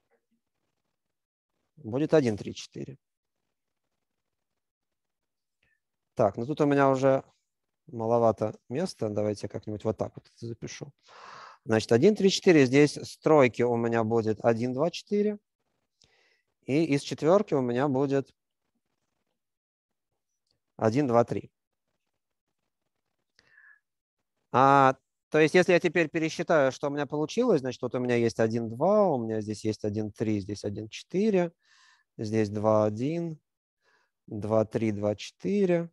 будет один, три, четыре. Так, ну тут у меня уже маловато места. Давайте я как-нибудь вот так вот это запишу. Значит, один, три, четыре. Здесь с тройки у меня будет один, два, четыре. И из четверки у меня будет один, два, три. А, то есть, если я теперь пересчитаю, что у меня получилось, значит, вот у меня есть один, два, у меня здесь есть один, три, здесь один, четыре, здесь два, один, два, три, два, четыре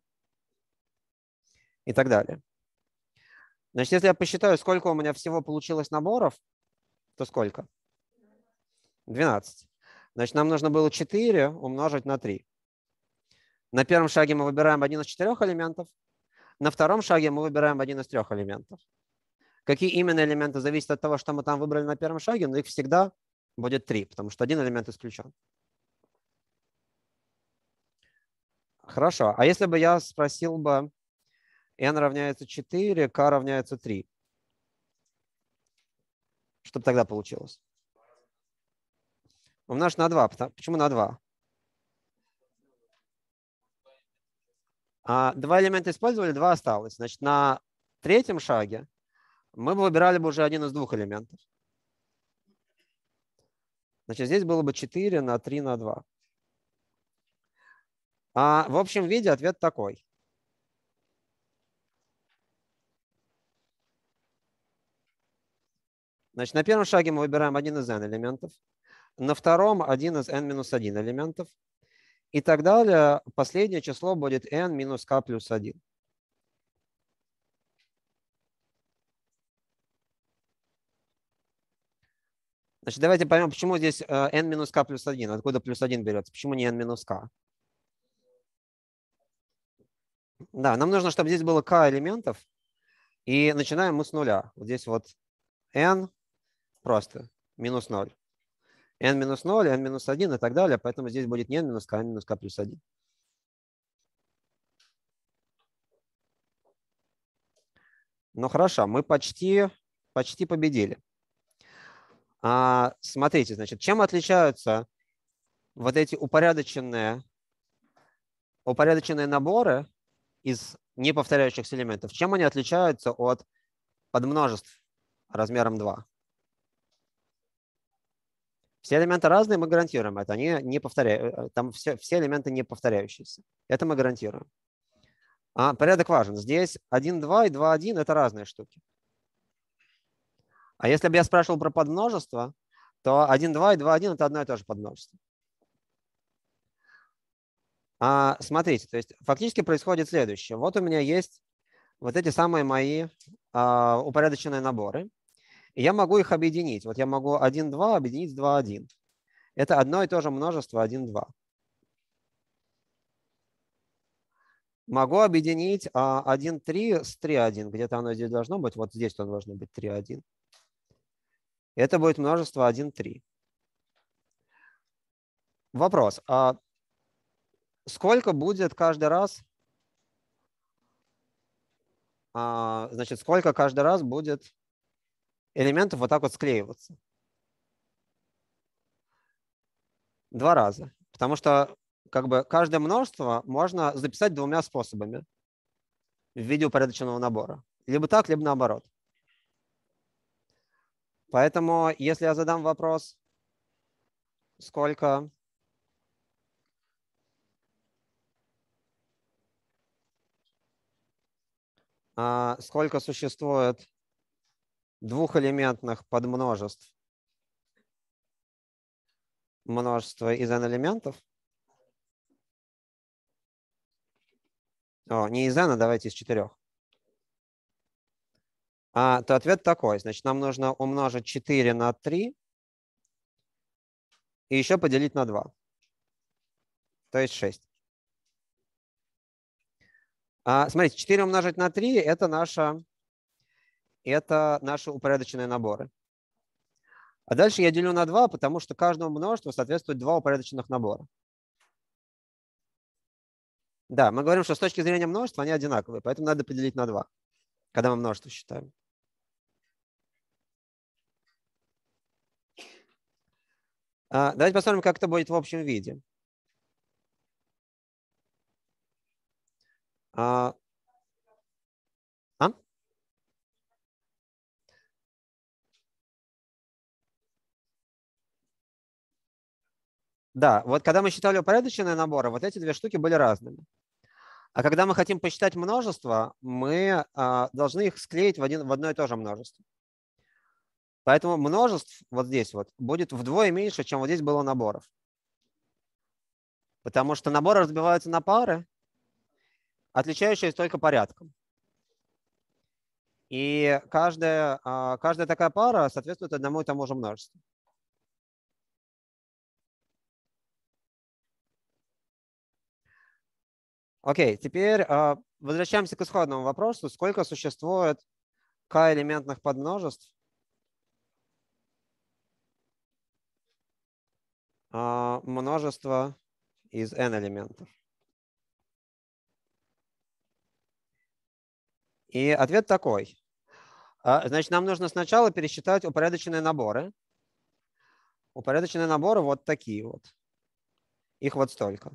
и так далее. Значит, если я посчитаю, сколько у меня всего получилось наборов, то сколько? двенадцать. Значит, нам нужно было четыре умножить на три. На первом шаге мы выбираем один из четырех элементов. На втором шаге мы выбираем один из трех элементов. Какие именно элементы зависят от того, что мы там выбрали на первом шаге, но их всегда будет три, потому что один элемент исключен. Хорошо. А если бы я спросил бы n равняется четыре, k равняется три? Что бы тогда получилось? Умножить на два. Почему на два? А два элемента использовали, два осталось. Значит, на третьем шаге мы бы выбирали бы уже один из двух элементов. Значит, здесь было бы четыре на три на два. А в общем виде ответ такой. Значит, на первом шаге мы выбираем один из n элементов. На втором один из n минус один элементов. И так далее. Последнее число будет n минус k плюс один. Значит, давайте поймем, почему здесь n минус k плюс один. Откуда плюс один берется? Почему не n минус k? Да, нам нужно, чтобы здесь было k элементов. И начинаем мы с нуля. Вот здесь вот n просто минус ноль. n минус ноль, n минус один и так далее. Поэтому здесь будет не n минус k, а n минус k плюс один. Ну хорошо, мы почти, почти победили. А, смотрите, значит, чем отличаются вот эти упорядоченные, упорядоченные наборы из неповторяющихся элементов? Чем они отличаются от подмножеств размером два? Все элементы разные, мы гарантируем это. Они не повторяют, там все, все элементы не повторяющиеся. Это мы гарантируем. А, порядок важен. Здесь один, два и два, один – это разные штуки. А если бы я спрашивал про подмножество, то один, два и два, один – это одно и то же подмножество. А, смотрите, то есть фактически происходит следующее. Вот у меня есть вот эти самые мои а, упорядоченные наборы. И я могу их объединить. Вот я могу один, два объединить с два, один. Это одно и то же множество один, два. Могу объединить а, один, три с три, один. Где-то оно здесь должно быть. Вот здесь оно должно быть три, один. Это будет множество один, три. Вопрос. А сколько будет каждый раз, а, значит, сколько каждый раз будет элементов вот так вот склеиваться? Два раза. Потому что как бы каждое множество можно записать двумя способами в виде упорядоченного набора. Либо так, либо наоборот. Поэтому, если я задам вопрос, сколько а, сколько существует двухэлементных подмножеств множества из n элементов, о, не из n, а давайте из четырех, а, то ответ такой. Значит, нам нужно умножить четыре на три и еще поделить на два. То есть шесть. А, смотрите, четыре умножить на три – это, наша, это наши упорядоченные наборы. А дальше я делю на два, потому что каждому множеству соответствует два упорядоченных набора. Да, мы говорим, что с точки зрения множества они одинаковые, поэтому надо поделить на два, когда мы множество считаем. А, давайте посмотрим, как это будет в общем виде. А? А? Да, вот когда мы считали упорядоченные наборы, вот эти две штуки были разными. А когда мы хотим посчитать множество, мы а, должны их склеить в, один, в одно и то же множество. Поэтому множеств вот здесь вот будет вдвое меньше, чем вот здесь было наборов. Потому что наборы разбиваются на пары, отличающиеся только порядком. И каждая, а, каждая такая пара соответствует одному и тому же множеству. Окей, теперь а, возвращаемся к исходному вопросу. Сколько существует k-элементных подмножеств множество из n элементов? И ответ такой. Значит, нам нужно сначала пересчитать упорядоченные наборы. Упорядоченные наборы вот такие вот. Их вот столько.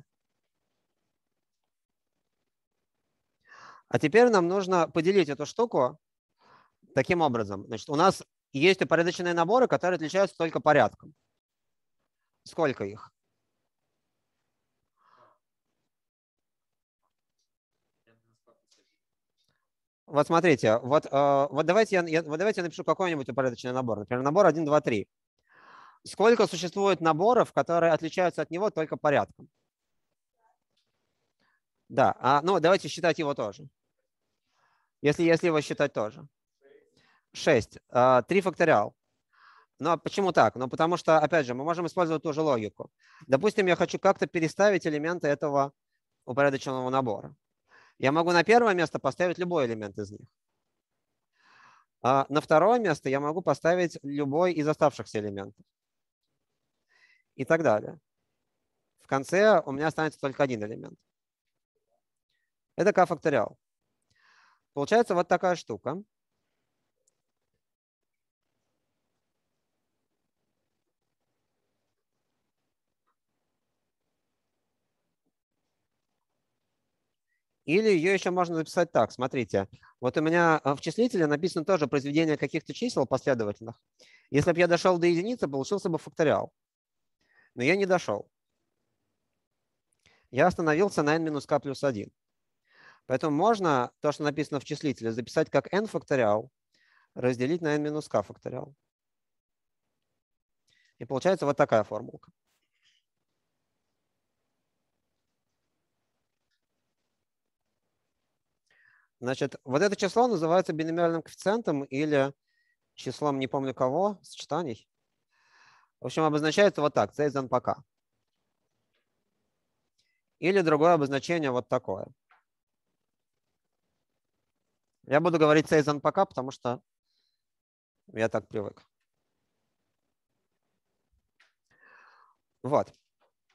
А теперь нам нужно поделить эту штуку таким образом. Значит, у нас есть упорядоченные наборы, которые отличаются только порядком. Сколько их? Вот смотрите, вот, вот, давайте я, вот давайте я напишу какой-нибудь упорядоченный набор. Например, набор один, два, три. Сколько существует наборов, которые отличаются от него только порядком? Да, а, ну давайте считать его тоже. Если, если его считать тоже. шесть. три факториал. Но почему так? Ну, потому что, опять же, мы можем использовать ту же логику. Допустим, я хочу как-то переставить элементы этого упорядоченного набора. Я могу на первое место поставить любой элемент из них. А на второе место я могу поставить любой из оставшихся элементов. И так далее. В конце у меня останется только один элемент. Это k факториал. Получается вот такая штука. Или ее еще можно записать так. Смотрите, вот у меня в числителе написано тоже произведение каких-то чисел последовательных. Если бы я дошел до единицы, получился бы факториал. Но я не дошел. Я остановился на n-k плюс один. Поэтому можно то, что написано в числителе, записать как n факториал, разделить на n-k факториал. И получается вот такая формулка. Значит, вот это число называется биномиальным коэффициентом или числом не помню кого, сочетаний. В общем, обозначается вот так, c из n по k. Или другое обозначение вот такое. Я буду говорить c из n по k, потому что я так привык. Вот.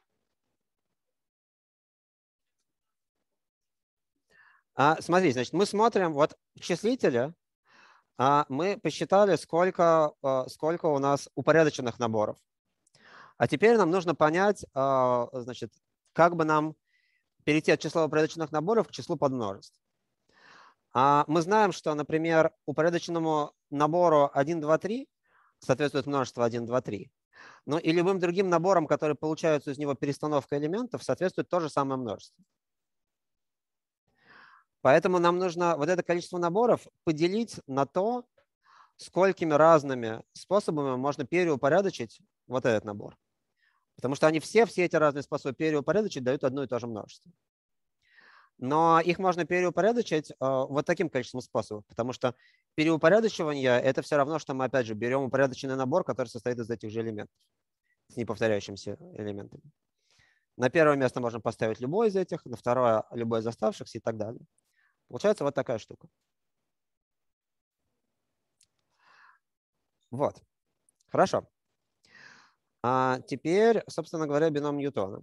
А, смотрите, значит, мы смотрим вот в числителе. А мы посчитали, сколько, сколько у нас упорядоченных наборов. А теперь нам нужно понять, значит, как бы нам перейти от числа упорядоченных наборов к числу подмножеств. А мы знаем, что, например, упорядоченному набору один, два, три соответствует множество один, два, три. Ну и любым другим наборам, которые получаются из него перестановка элементов, соответствует то же самое множество. Поэтому нам нужно вот это количество наборов поделить на то, сколькими разными способами можно переупорядочить вот этот набор. Потому что они все, все эти разные способы переупорядочить дают одно и то же множество. Но их можно переупорядочить э, вот таким количеством способов, потому что переупорядочивание – это все равно, что мы, опять же, берем упорядоченный набор, который состоит из этих же элементов, с неповторяющимися элементами. На первое место можно поставить любой из этих, на второе – любой из оставшихся и так далее. Получается вот такая штука. Вот. Хорошо. А теперь, собственно говоря, бином Ньютона.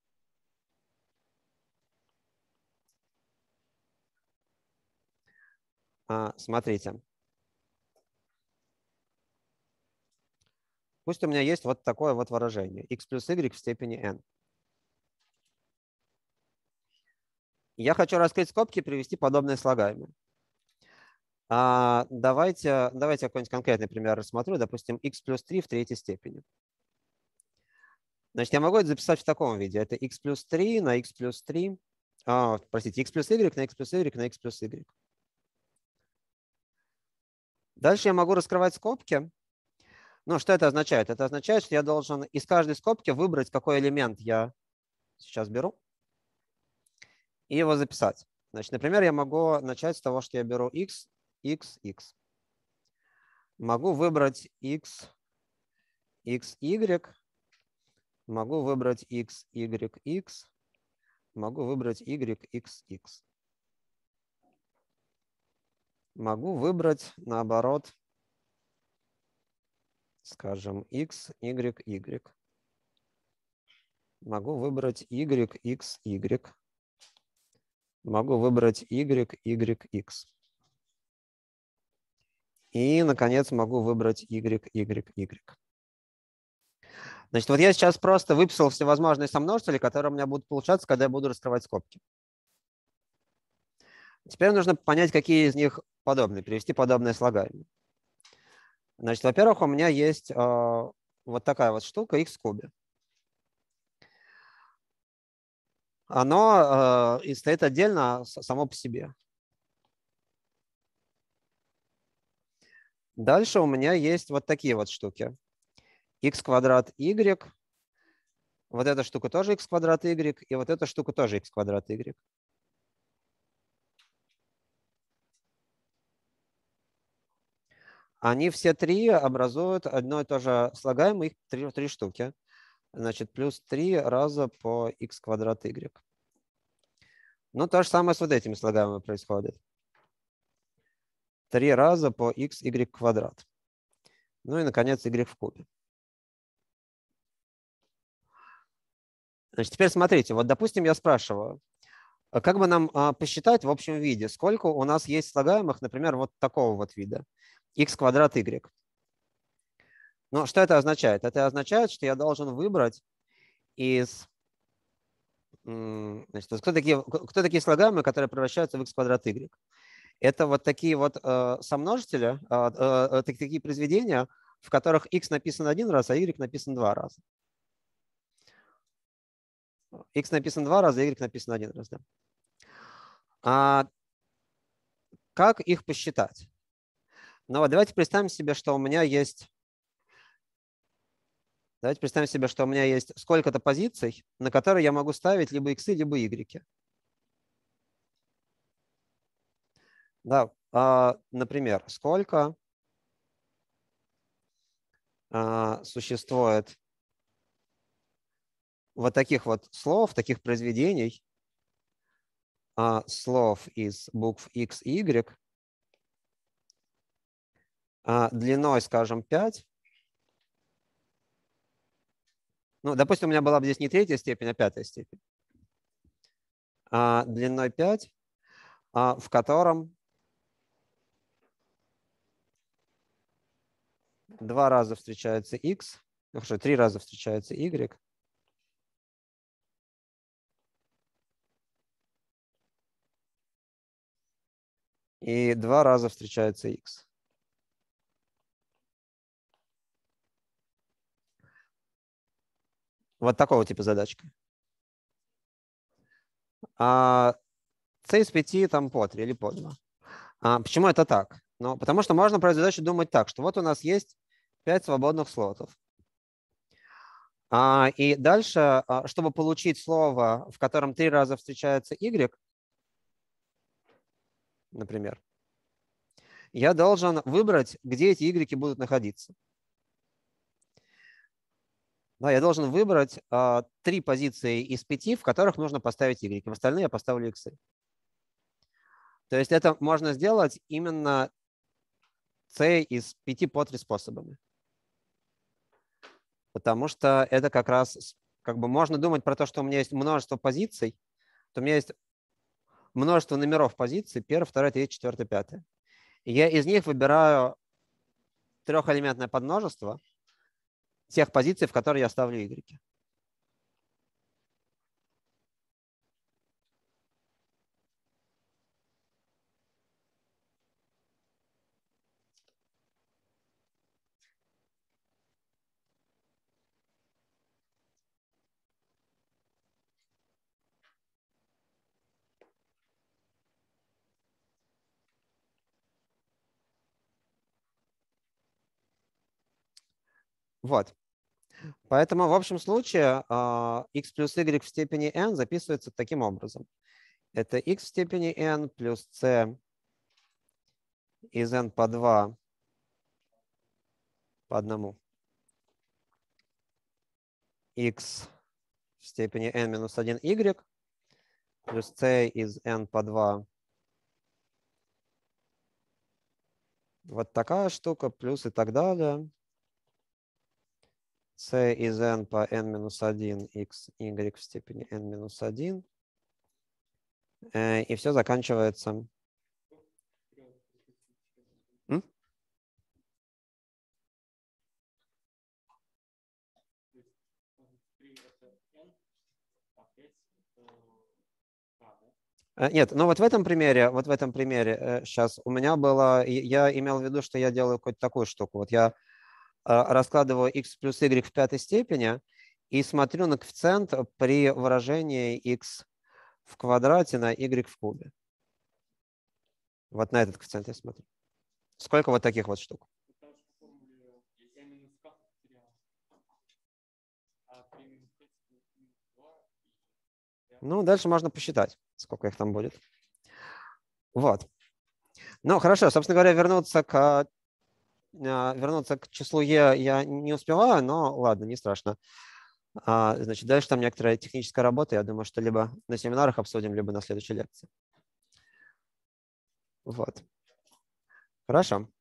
А, смотрите. Пусть у меня есть вот такое вот выражение. X плюс y в степени n. Я хочу раскрыть скобки и привести подобное слагаемое. А, давайте, давайте я какой-нибудь конкретный пример рассмотрю. Допустим, x плюс три в третьей степени. Значит, я могу это записать в таком виде. Это x плюс три на x плюс три. А, простите, x плюс y на x плюс y на x плюс y. Дальше я могу раскрывать скобки. Ну, что это означает? Это означает, что я должен из каждой скобки выбрать, какой элемент я сейчас беру, и его записать. Значит, например, я могу начать с того, что я беру x, x, x. Могу выбрать x, x, y. Могу выбрать x, y, x. Могу выбрать y, x, x. Могу выбрать, наоборот, скажем, x, y, y. Могу выбрать y, x, y. Могу выбрать y, y, x. И, наконец, могу выбрать y, y, y. Значит, вот я сейчас просто выписал всевозможные сомножители, которые у меня будут получаться, когда я буду раскрывать скобки. Теперь нужно понять, какие из них подобные, привести подобное слагаемое. Значит, во-первых, у меня есть э, вот такая вот штука x в кубе. Оно э, и стоит отдельно само по себе. Дальше у меня есть вот такие вот штуки. X квадрат y, вот эта штука тоже x квадрат y, и вот эта штука тоже x квадрат y. Они все три образуют одно и то же слагаемое, их три, три штуки. Значит, плюс три раза по x квадрат y. Ну, то же самое с вот этими слагаемыми происходит. три раза по x, y квадрат. Ну и, наконец, y в кубе. Значит, теперь смотрите, вот, допустим, я спрашиваю, как бы нам а, посчитать в общем виде, сколько у нас есть слагаемых, например, вот такого вот вида, x квадрат y. Ну, что это означает? Это означает, что я должен выбрать из... Значит, кто, такие, кто такие слагаемые, которые превращаются в x квадрат y? Это вот такие вот э, сомножители, э, э, такие произведения, в которых x написан один раз, а y написан два раза. X написан два раза, y написан один раз. Да. А как их посчитать? Ну вот давайте представим себе, что у меня есть... Давайте представим себе, что у меня есть сколько-то позиций, на которые я могу ставить либо x, либо y. Да, а, например, сколько а, существует вот таких вот слов, таких произведений, а, слов из букв x и y, а, длиной, скажем, пять. Ну, допустим, у меня была бы здесь не третья степень, а пятая степень. А, длиной пять, а, в котором два раза встречается x, ну, хорошо, три раза встречается y, и два раза встречается x. Вот такого типа задачка. А c из пяти там по три или по два. А почему это так? Ну, потому что можно про эту задачу думать так, что вот у нас есть пять свободных слотов. А, и дальше, чтобы получить слово, в котором три раза встречается y, например, я должен выбрать, где эти y будут находиться. Да, я должен выбрать а, три позиции из пяти, в которых нужно поставить y. В остальные я поставлю x. То есть это можно сделать именно c из пяти по три способами. Потому что это как раз, как бы можно думать про то, что у меня есть множество позиций, то у меня есть множество номеров позиций, первое, второе, третье, четвертое, пятое. И я из них выбираю трехэлементное подмножество тех позиций, в которые я ставлю y. Вот. Поэтому в общем случае x плюс y в степени n записывается таким образом. Это x в степени n плюс c из n по два по одному. X в степени n минус один y плюс c из n по два. Вот такая штука, плюс и так далее. c из n по n минус один, x, y в степени n минус один. И все заканчивается. М? Нет, ну вот в этом примере, вот в этом примере сейчас у меня было, я имел в виду, что я делаю какую-то такую штуку. Вот я раскладываю x плюс y в пятой степени и смотрю на коэффициент при выражении x в квадрате на y в кубе. Вот на этот коэффициент я смотрю. Сколько вот таких вот штук? Ну, дальше можно посчитать, сколько их там будет. Вот. Ну, хорошо, собственно говоря, вернуться к, вернуться к числу e я не успеваю, но ладно, не страшно. Значит, дальше там некоторая техническая работа. Я думаю, что либо на семинарах обсудим, либо на следующей лекции. Вот. Хорошо.